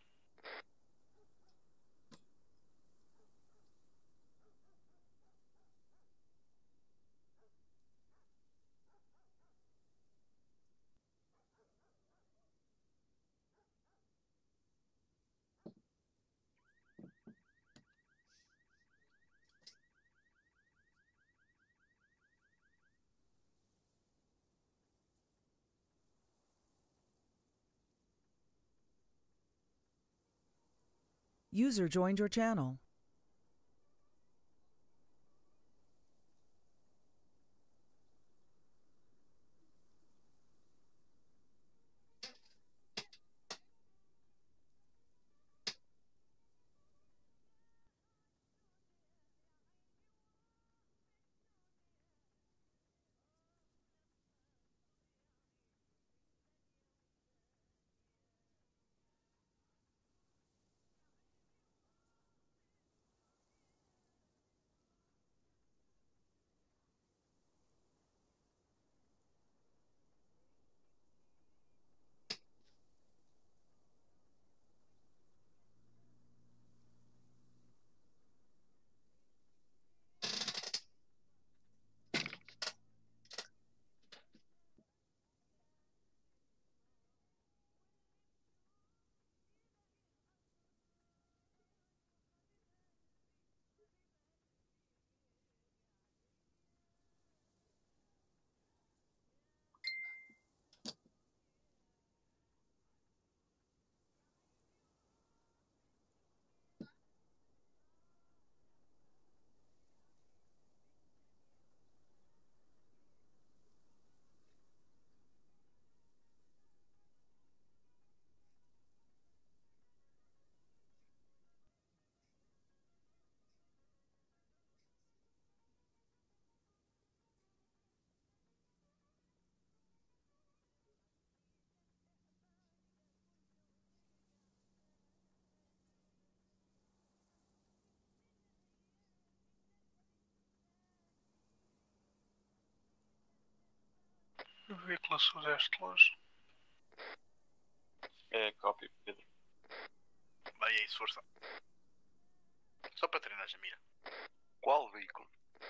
User joined your channel. veículo a sudeste longe. É, copy, Pedro. Vai aí, força. Só para treinar a mira. Qual veículo?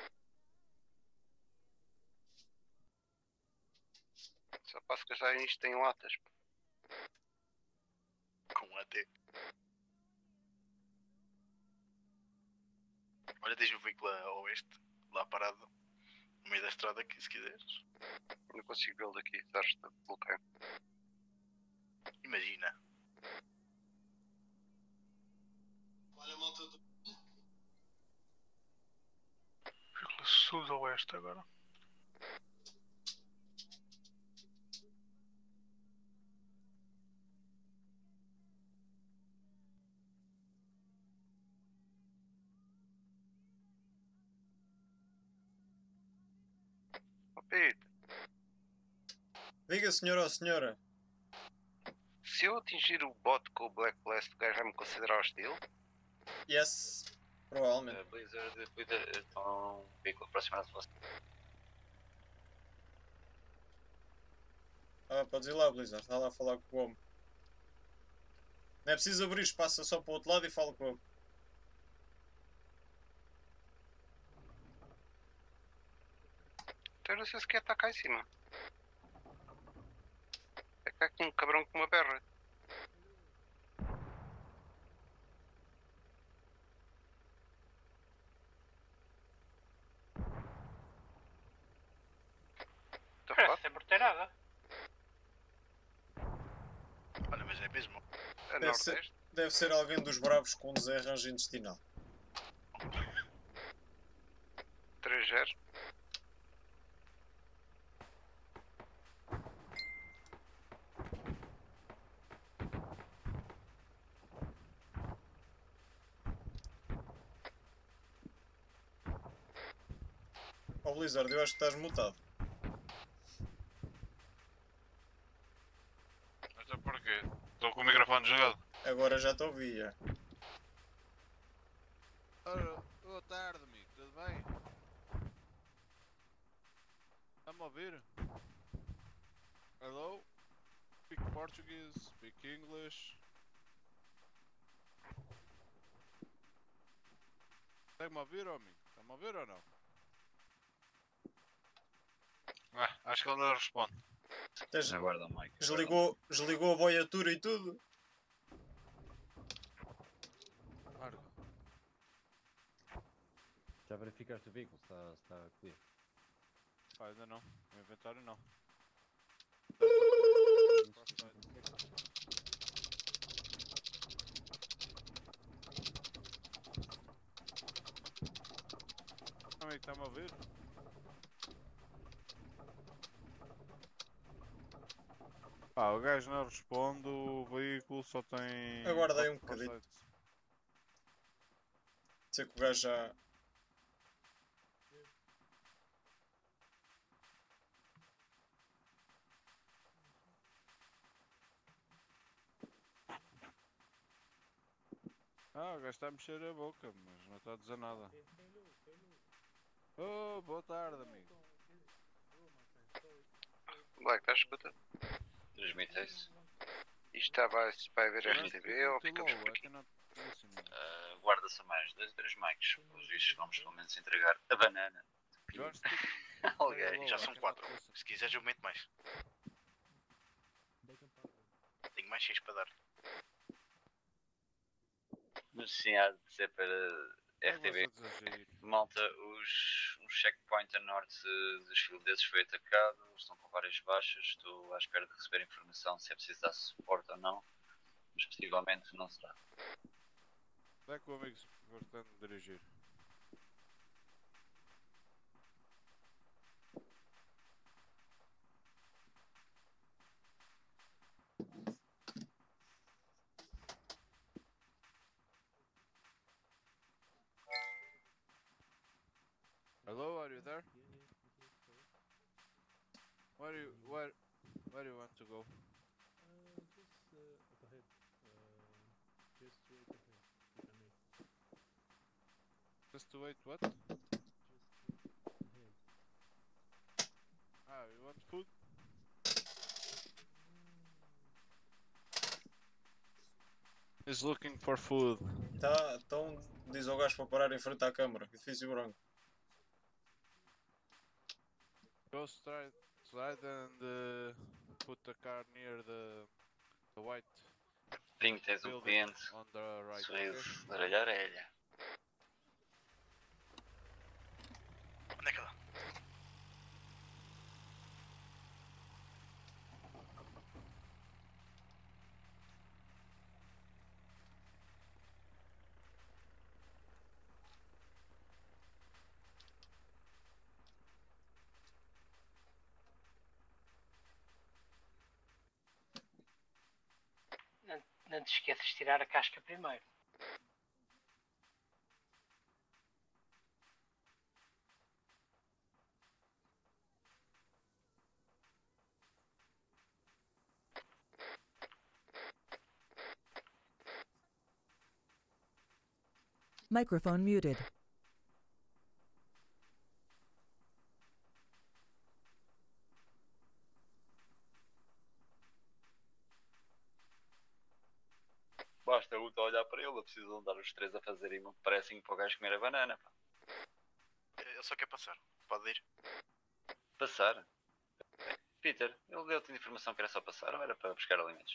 Só passo que já isto tem latas. Com AT. Olha, tens o veículo a oeste, lá parado, no meio da estrada aqui, se quiseres. Não consigo vê-lo daqui, estás de bloqueio. Imagina. Olha, malta do... Veículo sul-oeste agora. Diga, senhora ou senhora. Se eu atingir o bot com o Black Blast, o gajo vai me considerar hostil? Yes. Provavelmente. Blizzard, cuida. Então, veículo aproximado de você. Ah, podes ir lá, Blizzard. Está lá a falar com o homem. Não é preciso abrir, passa só para o outro lado e fala com o homem. Então eu não sei se quer estar cá em cima. É que há aqui um cabrão com uma berra. Parece ser morteirada. Olha, mas é mesmo. A nordeste? Deve ser alguém dos bravos com desarranjo intestinal. 3-0. Oh Blizzard, eu acho que estás mutado. Até porque estou com o microfone desligado. Agora já te ouvia. Ora, boa tarde, amigo, tudo bem? Está-me a ouvir? Hello? Speak Portuguese, speak English. Está-me a ouvir, amigo? Está-me a ouvir ou não? Acho que ele não responde. Aguarda, Mike. Desligou a boiatura e tudo. Larga. Já verificaste o veículo? Está clear? Ainda não. No inventário não. Amigo, está-me a ouvir? O gajo não responde, o veículo só tem... Aguardei um bocadinho. Pode ser que o gajo já... O gajo está a mexer a boca, mas não está a dizer nada. Oh, boa tarde, amigo. Black, estás a escutar? Transmite isso. Isto vai haver RTB ou ficamos por aqui? Guarda-se a mais 2 ou 3 mics. Os bichos vamos pelo menos entregar a banana. Alguém. Já são 4. Se quiseres eu meto mais. Tenho mais 6 para dar. Mas sim, há de ser para RTB. Malta, os checkpoint a norte dos finlandeses foi atacado, estão com várias baixas, estou à espera de receber informação se é preciso dar suporte ou não, mas possivelmente não será. Onde é que o amigo se pretende dirigir? Hello, are you there? Where do you want to go? Just up ahead. Just wait ahead, if I may. Just to wait, what? Just ahead. You want food? He's looking for food. Tá, então diz ao gajo para parar em frente à câmara. Edifício branco. Go straight and put the car near the white. Ping, tens um cliente. On the right. Sorriso, de orelha a orelha. Onde é que ela? Não te esqueças de tirar a casca primeiro. Microphone muted. Basta o Uta olhar para ele, precisam andar os três a fazerem um pressing para o gajo comer a banana. Pá. Ele só quer passar. Pode ir. Passar? Peter, ele deu-te informação que era só passar ou era para buscar alimentos?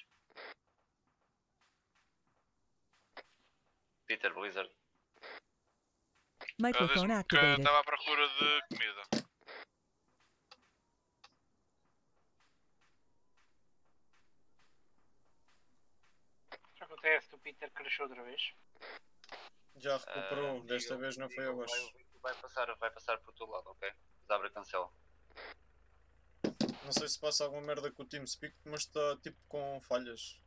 Peter, Blizzard. Microphone activated. Estava à procura de comida. O que acontece? O Peter cresceu outra vez. Já recuperou, desta vez não foi abaixo. Vai passar por todo lado, ok? Abre a cancela. Não sei se passa alguma merda com o TeamSpeak, mas está tipo com falhas.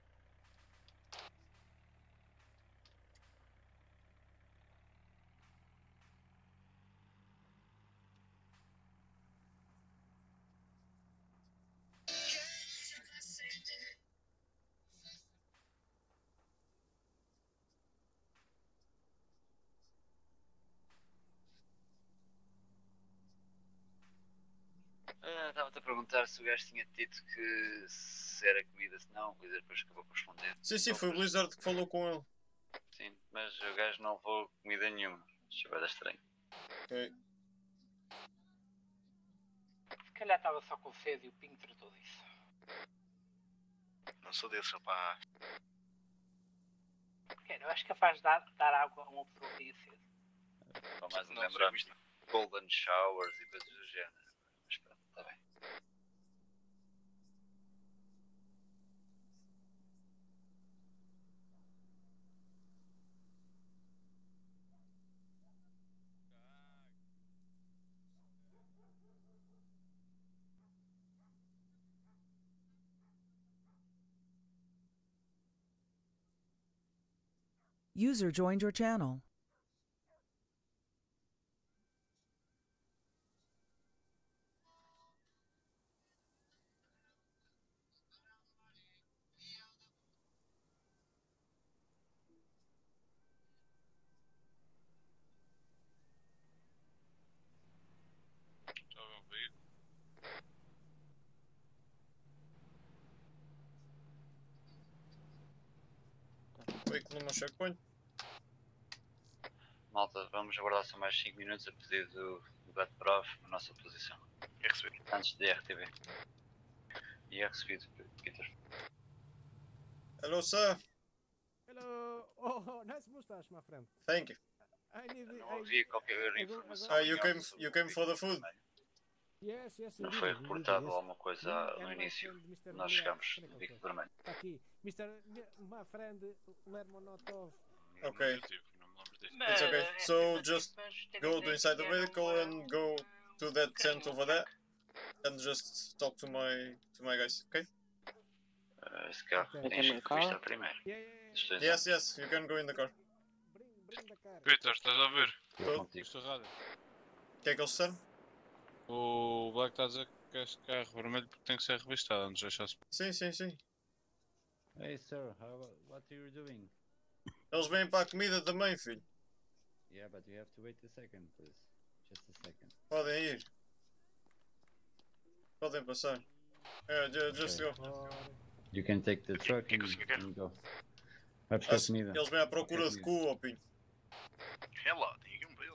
Estava-te a perguntar se o gajo tinha dito que se era comida, se não, o Blizzard depois acabou por responder. Sim, foi o Blizzard que falou com ele. Sim, mas o gajo não levou comida nenhuma. Isso vai dar estranho. Ok. Se calhar estava só com sede e o Ping tratou disso. Não sou desse, rapaz. Eu acho capaz de dar água a uma pessoa que tinha sede. Só mais um lembrando Golden Showers e coisas do género. Mas pronto, está bem. User joined your channel. Veículo no checkpoint. Malta, vamos aguardar só mais 5 minutos a pedido do Beto Bravo na nossa posição. É recebido. Antes de RTV. E é recebido, Peter. Hello, sir. Hello. Oh, nice mustache, my friend. Thank you. Não havia qualquer informação. You came for the food? Yes, Não foi reportado alguma coisa no início. Nós chegamos no bico vermelho. Aqui, my friend Lermonotov. Okay. It's okay. So just go to inside the vehicle and go to that tent over there and just talk to my guys, okay? Esse carro tem vista primeiro. Yes, you can go in the car. Peter, estás a ver? Estou. rádio. O que é que eles disseram? O Black está a dizer que este carro vermelho porque tem que ser revistado antes de deixar-se. Sim. Hey sir, what are you doing? Eles vêm para a comida também, filho. Yeah, but you have to wait a second, please. Just a second. Podem ir. Podem passar. Just go. You can take the truck and go. Vai buscar comida. Eles vêm à procura de cu, ó Pinho. É lá, tem aqui um belo.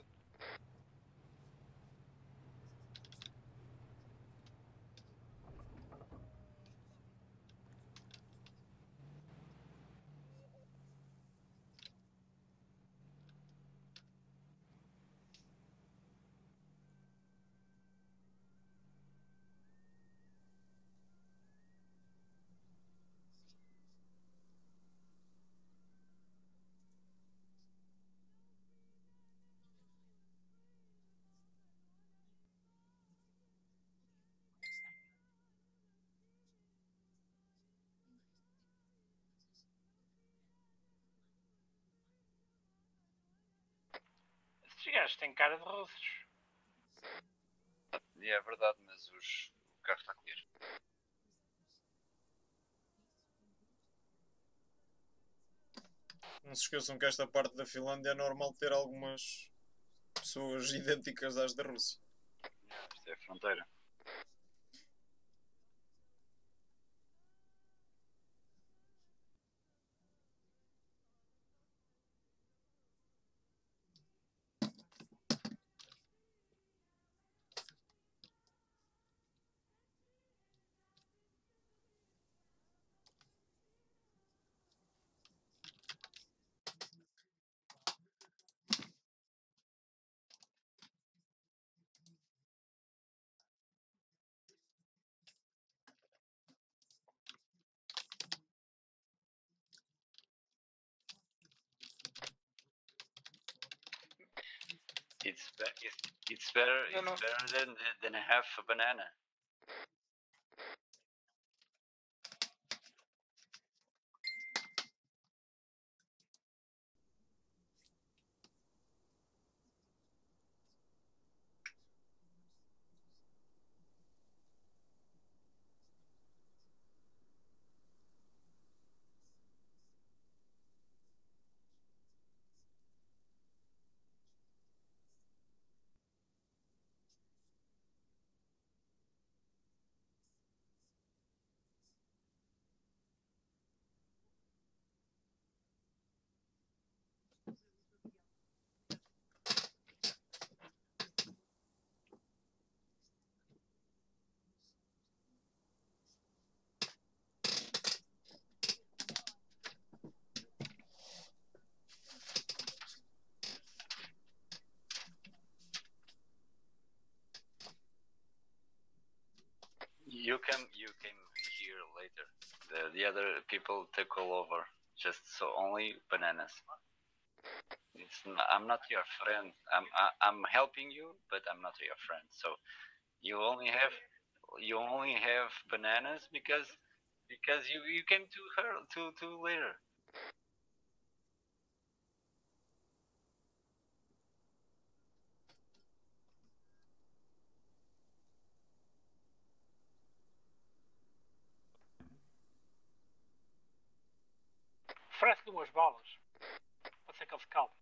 Estes gajos têm cara de russos. É verdade, mas o carro está a colher. Não se esqueçam que esta parte da Finlândia é normal ter algumas pessoas idênticas às da Rússia. Isto é a fronteira. It's better than half a banana. You came here later. The other people took all over. Just so only bananas. I'm not your friend. I'm helping you, but I'm not your friend. So you only have bananas because you came too later. Oferece-lhe umas bolas. Pode ser que ele se calme.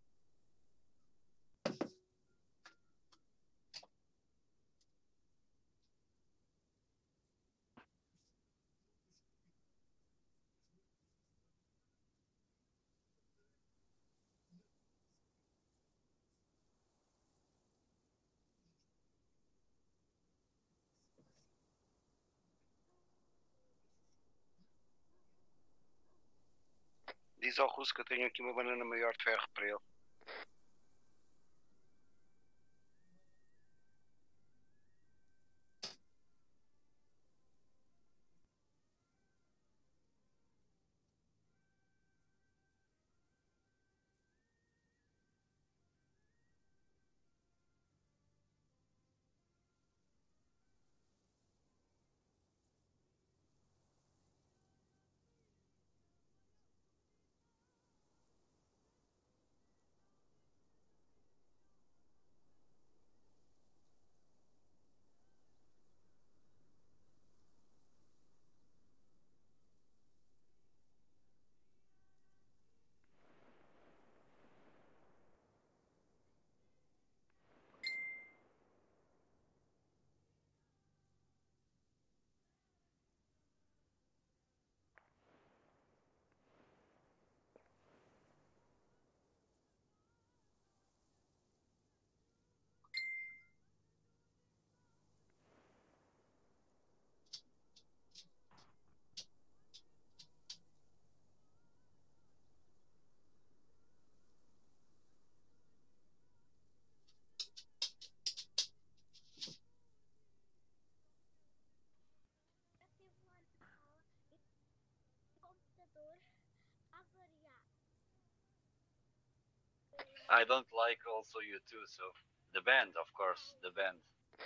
Diz ao russo que eu tenho aqui uma banana maior de ferro para ele. I don't like also you too, so the band, of course, the band.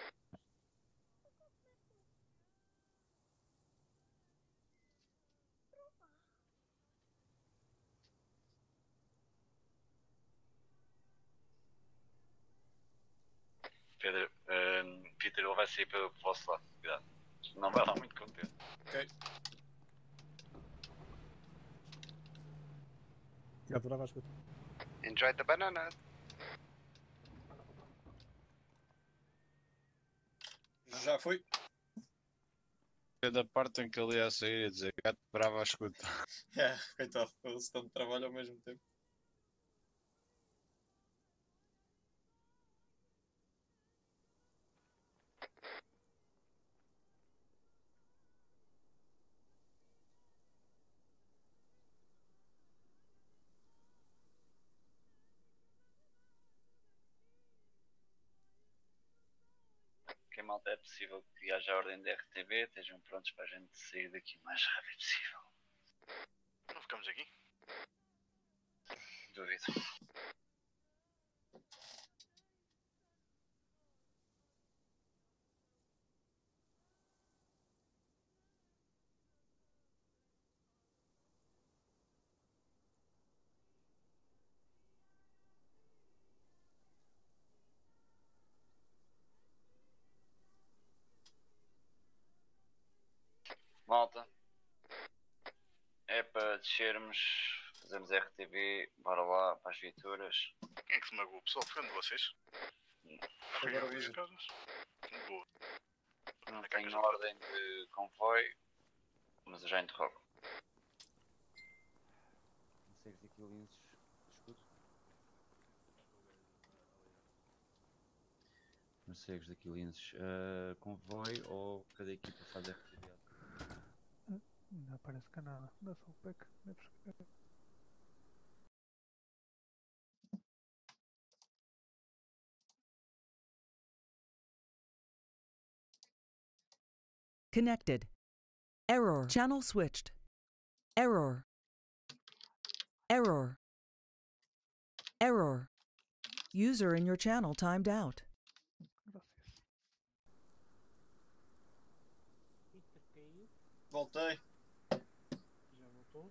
Pedro, Peter, ele vai sair pelo vosso lado, cuidado. Não vai lá muito contente. Ok. Adorava as coisas. Enjoy the banana. Já fui. Da parte em que ele ia sair e dizer gato bravo à escuta. Coitado, eles tanto trabalho ao mesmo tempo. Que malta, é possível que haja ordem de RTB, estejam prontos para a gente sair daqui o mais rápido possível. Não ficamos aqui? Duvido. Malta, é para descermos, fazemos RTB, bora lá para as viaturas. Quem é que se magoou? O pessoal foi onde vocês? Agora vejo. Boa. Não tenho ordem de convoio, mas eu já interrogo. Consegues aqui linces de escudo? Morcegos daqui linces. Convoio ou cada equipa faz RTB? Não aparece cá nada. Dá só o pack. Deves escrever. Connected. Error. Channel switched. Error. Error. Error. User in your channel timed out. Voltei. Já voltou?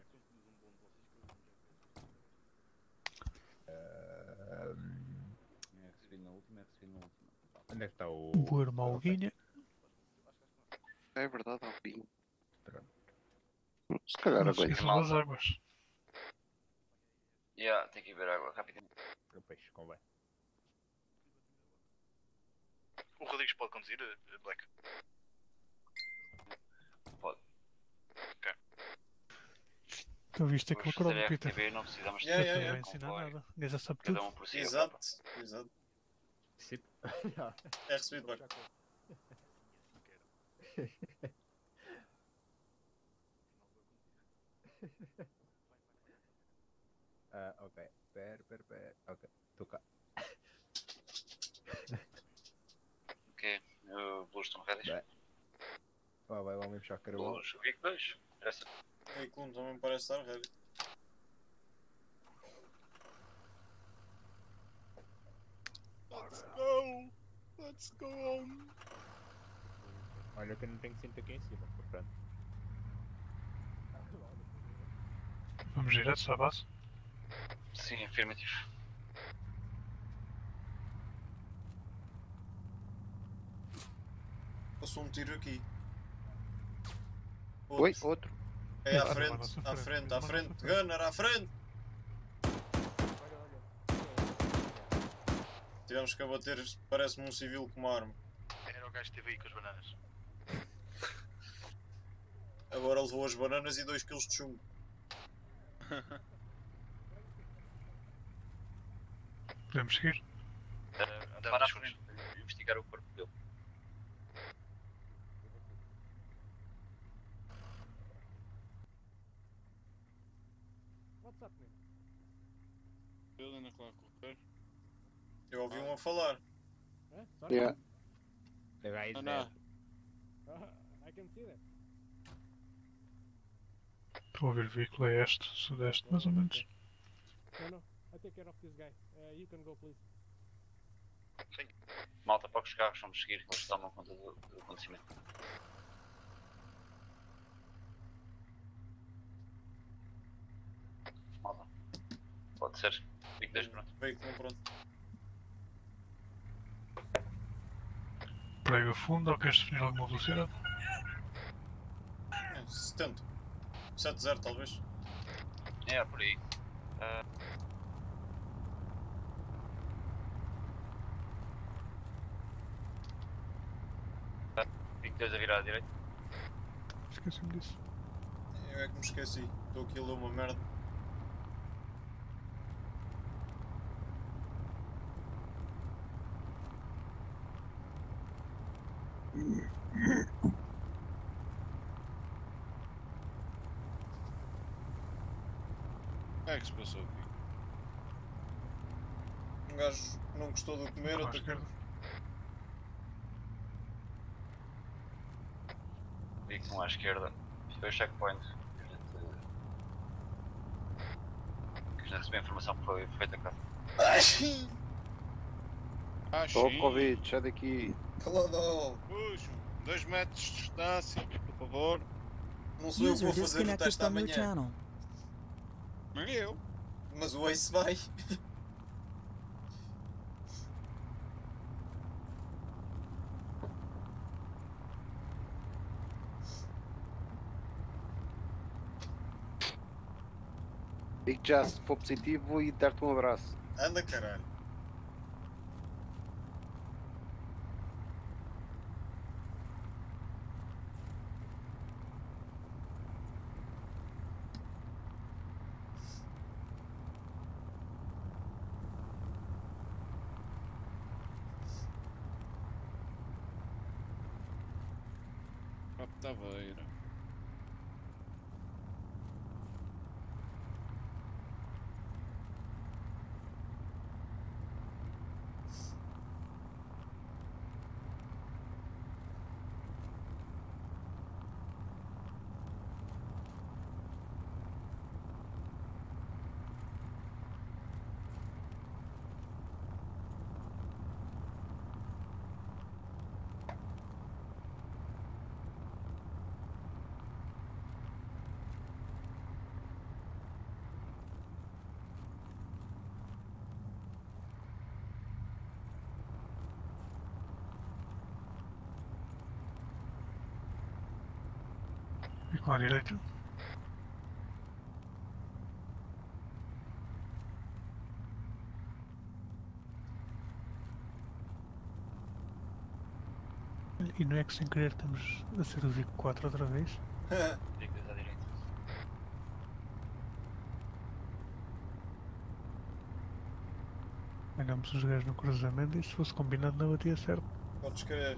Recebi na última, recebi na última. Onde é que está o. Boa irmão Guinha. É verdade, Alpinho. Se calhar Não agora. se esqueçam das águas. Tem que ir ver água rapidamente. O peixe, convém. O Rodrigues pode conduzir, Black? Pode. Ok. Tu viste aquele cromo, Peter? RTB, não precisamos de Não vai ensinar nada. O gajo já sabe tudo. Cada um por si. Exato. É recebido, Black. Ok. Pera. Ok, estou cá. Ok, o Blues estão ready? Vai lá me puxar carvão. Blues, o Vic 2. O veículo também parece estar ready. Let's go home. Olha que eu não tenho cinto aqui em cima, portanto. Vamos direto à base? Sim, afirmativo. Passou um tiro aqui. Oi, outro. É à frente. Gunner, à frente. Tivemos que abater, parece-me um civil com uma arma. Era o gajo que esteve aí com as bananas. Agora levou as bananas e 2 kg de chumbo. Podemos seguir? Para a frente, investigar o corpo dele. What's up, man? Ele ainda lá a correr. Eu ouvi um a falar. Sorry? Yeah. The guy is No, dead. I can see that. Estou a ouvir o veículo a este, sudeste, mais ou menos. No. I take care of this guy. You can go, please. Malta, para que os carros vamos seguir, eles tomam conta do acontecimento. Malta, pode ser. Fico 10 pronto. Veículo pronto. Prega fundo, ou queres definir alguma velocidade? 70. 70 talvez. É, por aí. 22 a virar à direita. Esqueci-me disso. Eu é que me esqueci. Estou aqui a ler uma merda. O que é que se passou aqui? Um gajo não gostou de comer, atacou. Veículo à esquerda. Foi o checkpoint. Que já recebi a informação que foi atacado. Estou Covid, sai daqui. Calado! Puxo, 2 metros de distância, por favor. Não sou eu que vou fazer o teste amanhã. Nem eu. Mas o Ace vai. Digo já, se for positivo, vou ir dar-te um abraço. Anda, caralho. Taveira. Fico à direita. E não é que sem querer estamos a ser o Vico 4 outra vez? Dicas à direita. Pegamos os gajos no cruzamento e se fosse combinado não batia certo. Podes querer.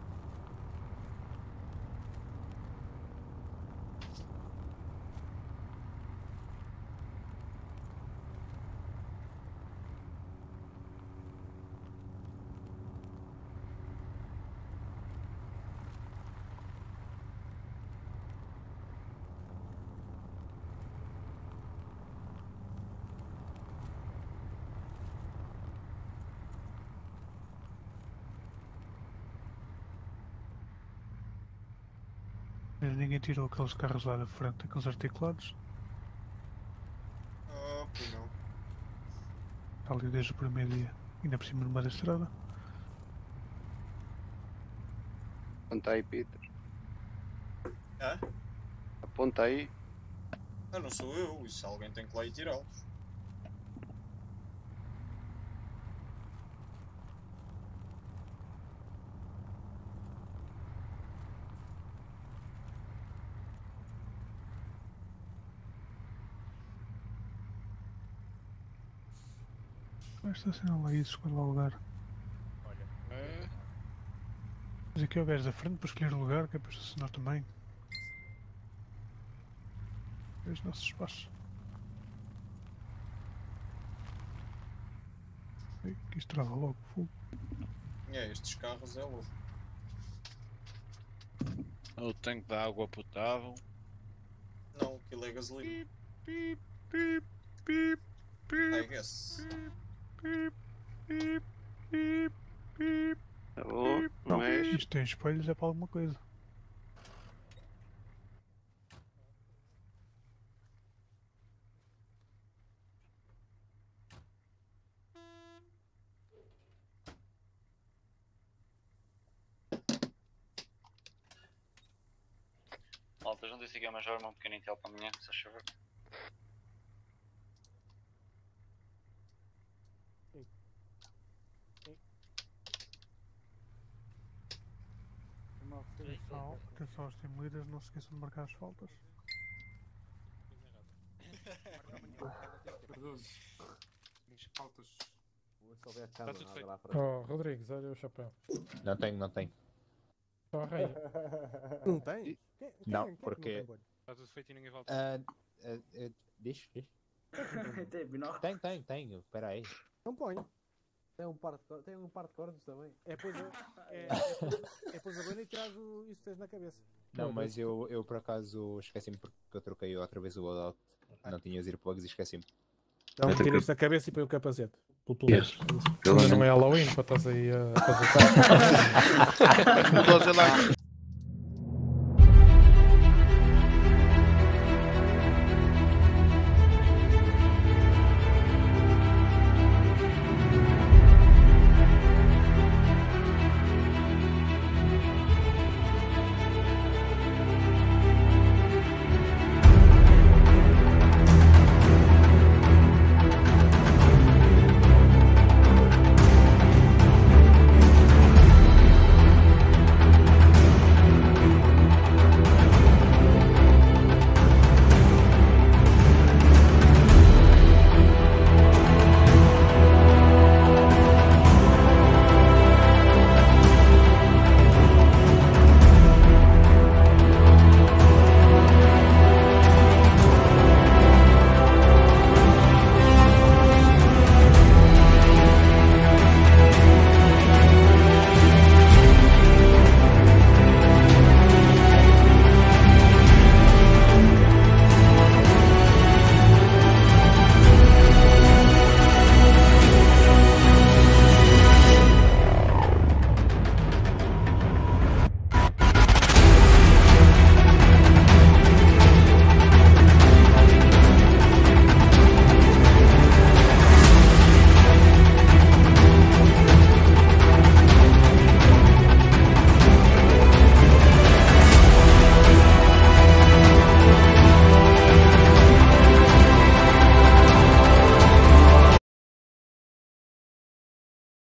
Mas ninguém tirou aqueles carros lá da frente, aqueles articulados. Ah, pois não. Está ali desde o primeiro dia, ainda por cima numa da estrada. Aponta aí, Peter. Hã? Aponta aí. Ah, não sou eu, isso alguém tem que lá ir tirá-los. Mas estaciona lá isso, escolhe lá o lugar. Olha, Mas aqui é o gajo da frente para escolher o lugar, que é para estacionar também. É os nossos espaços. Aqui isto trava logo fogo. É, estes carros é louco. o tanque de água potável. Não, aquilo é gasolina. Pip, pip, pip. I guess. Não, isto tem espelhos, é para alguma coisa. Malta, não disse que é major, um pequeno intel para amanhã, se faz favor. Atenção aos team leaders, não se esqueçam de marcar as faltas. Oh, Rodrigues, olha o chapéu. Não tenho. Só a raia. Não tem? Não, porque... Está tudo feito e ninguém volta. Diz? Tenho, espera aí. Não põe. Tem um par de cordas também. É pois agora e traz isso que tens na cabeça. Não, mas eu por acaso esqueci-me porque eu troquei outra vez o loadout. Não tinha os earplugs e esqueci-me. Não, tira isto da cabeça e põe o capacete. Ainda não é Halloween para estás aí a fazer.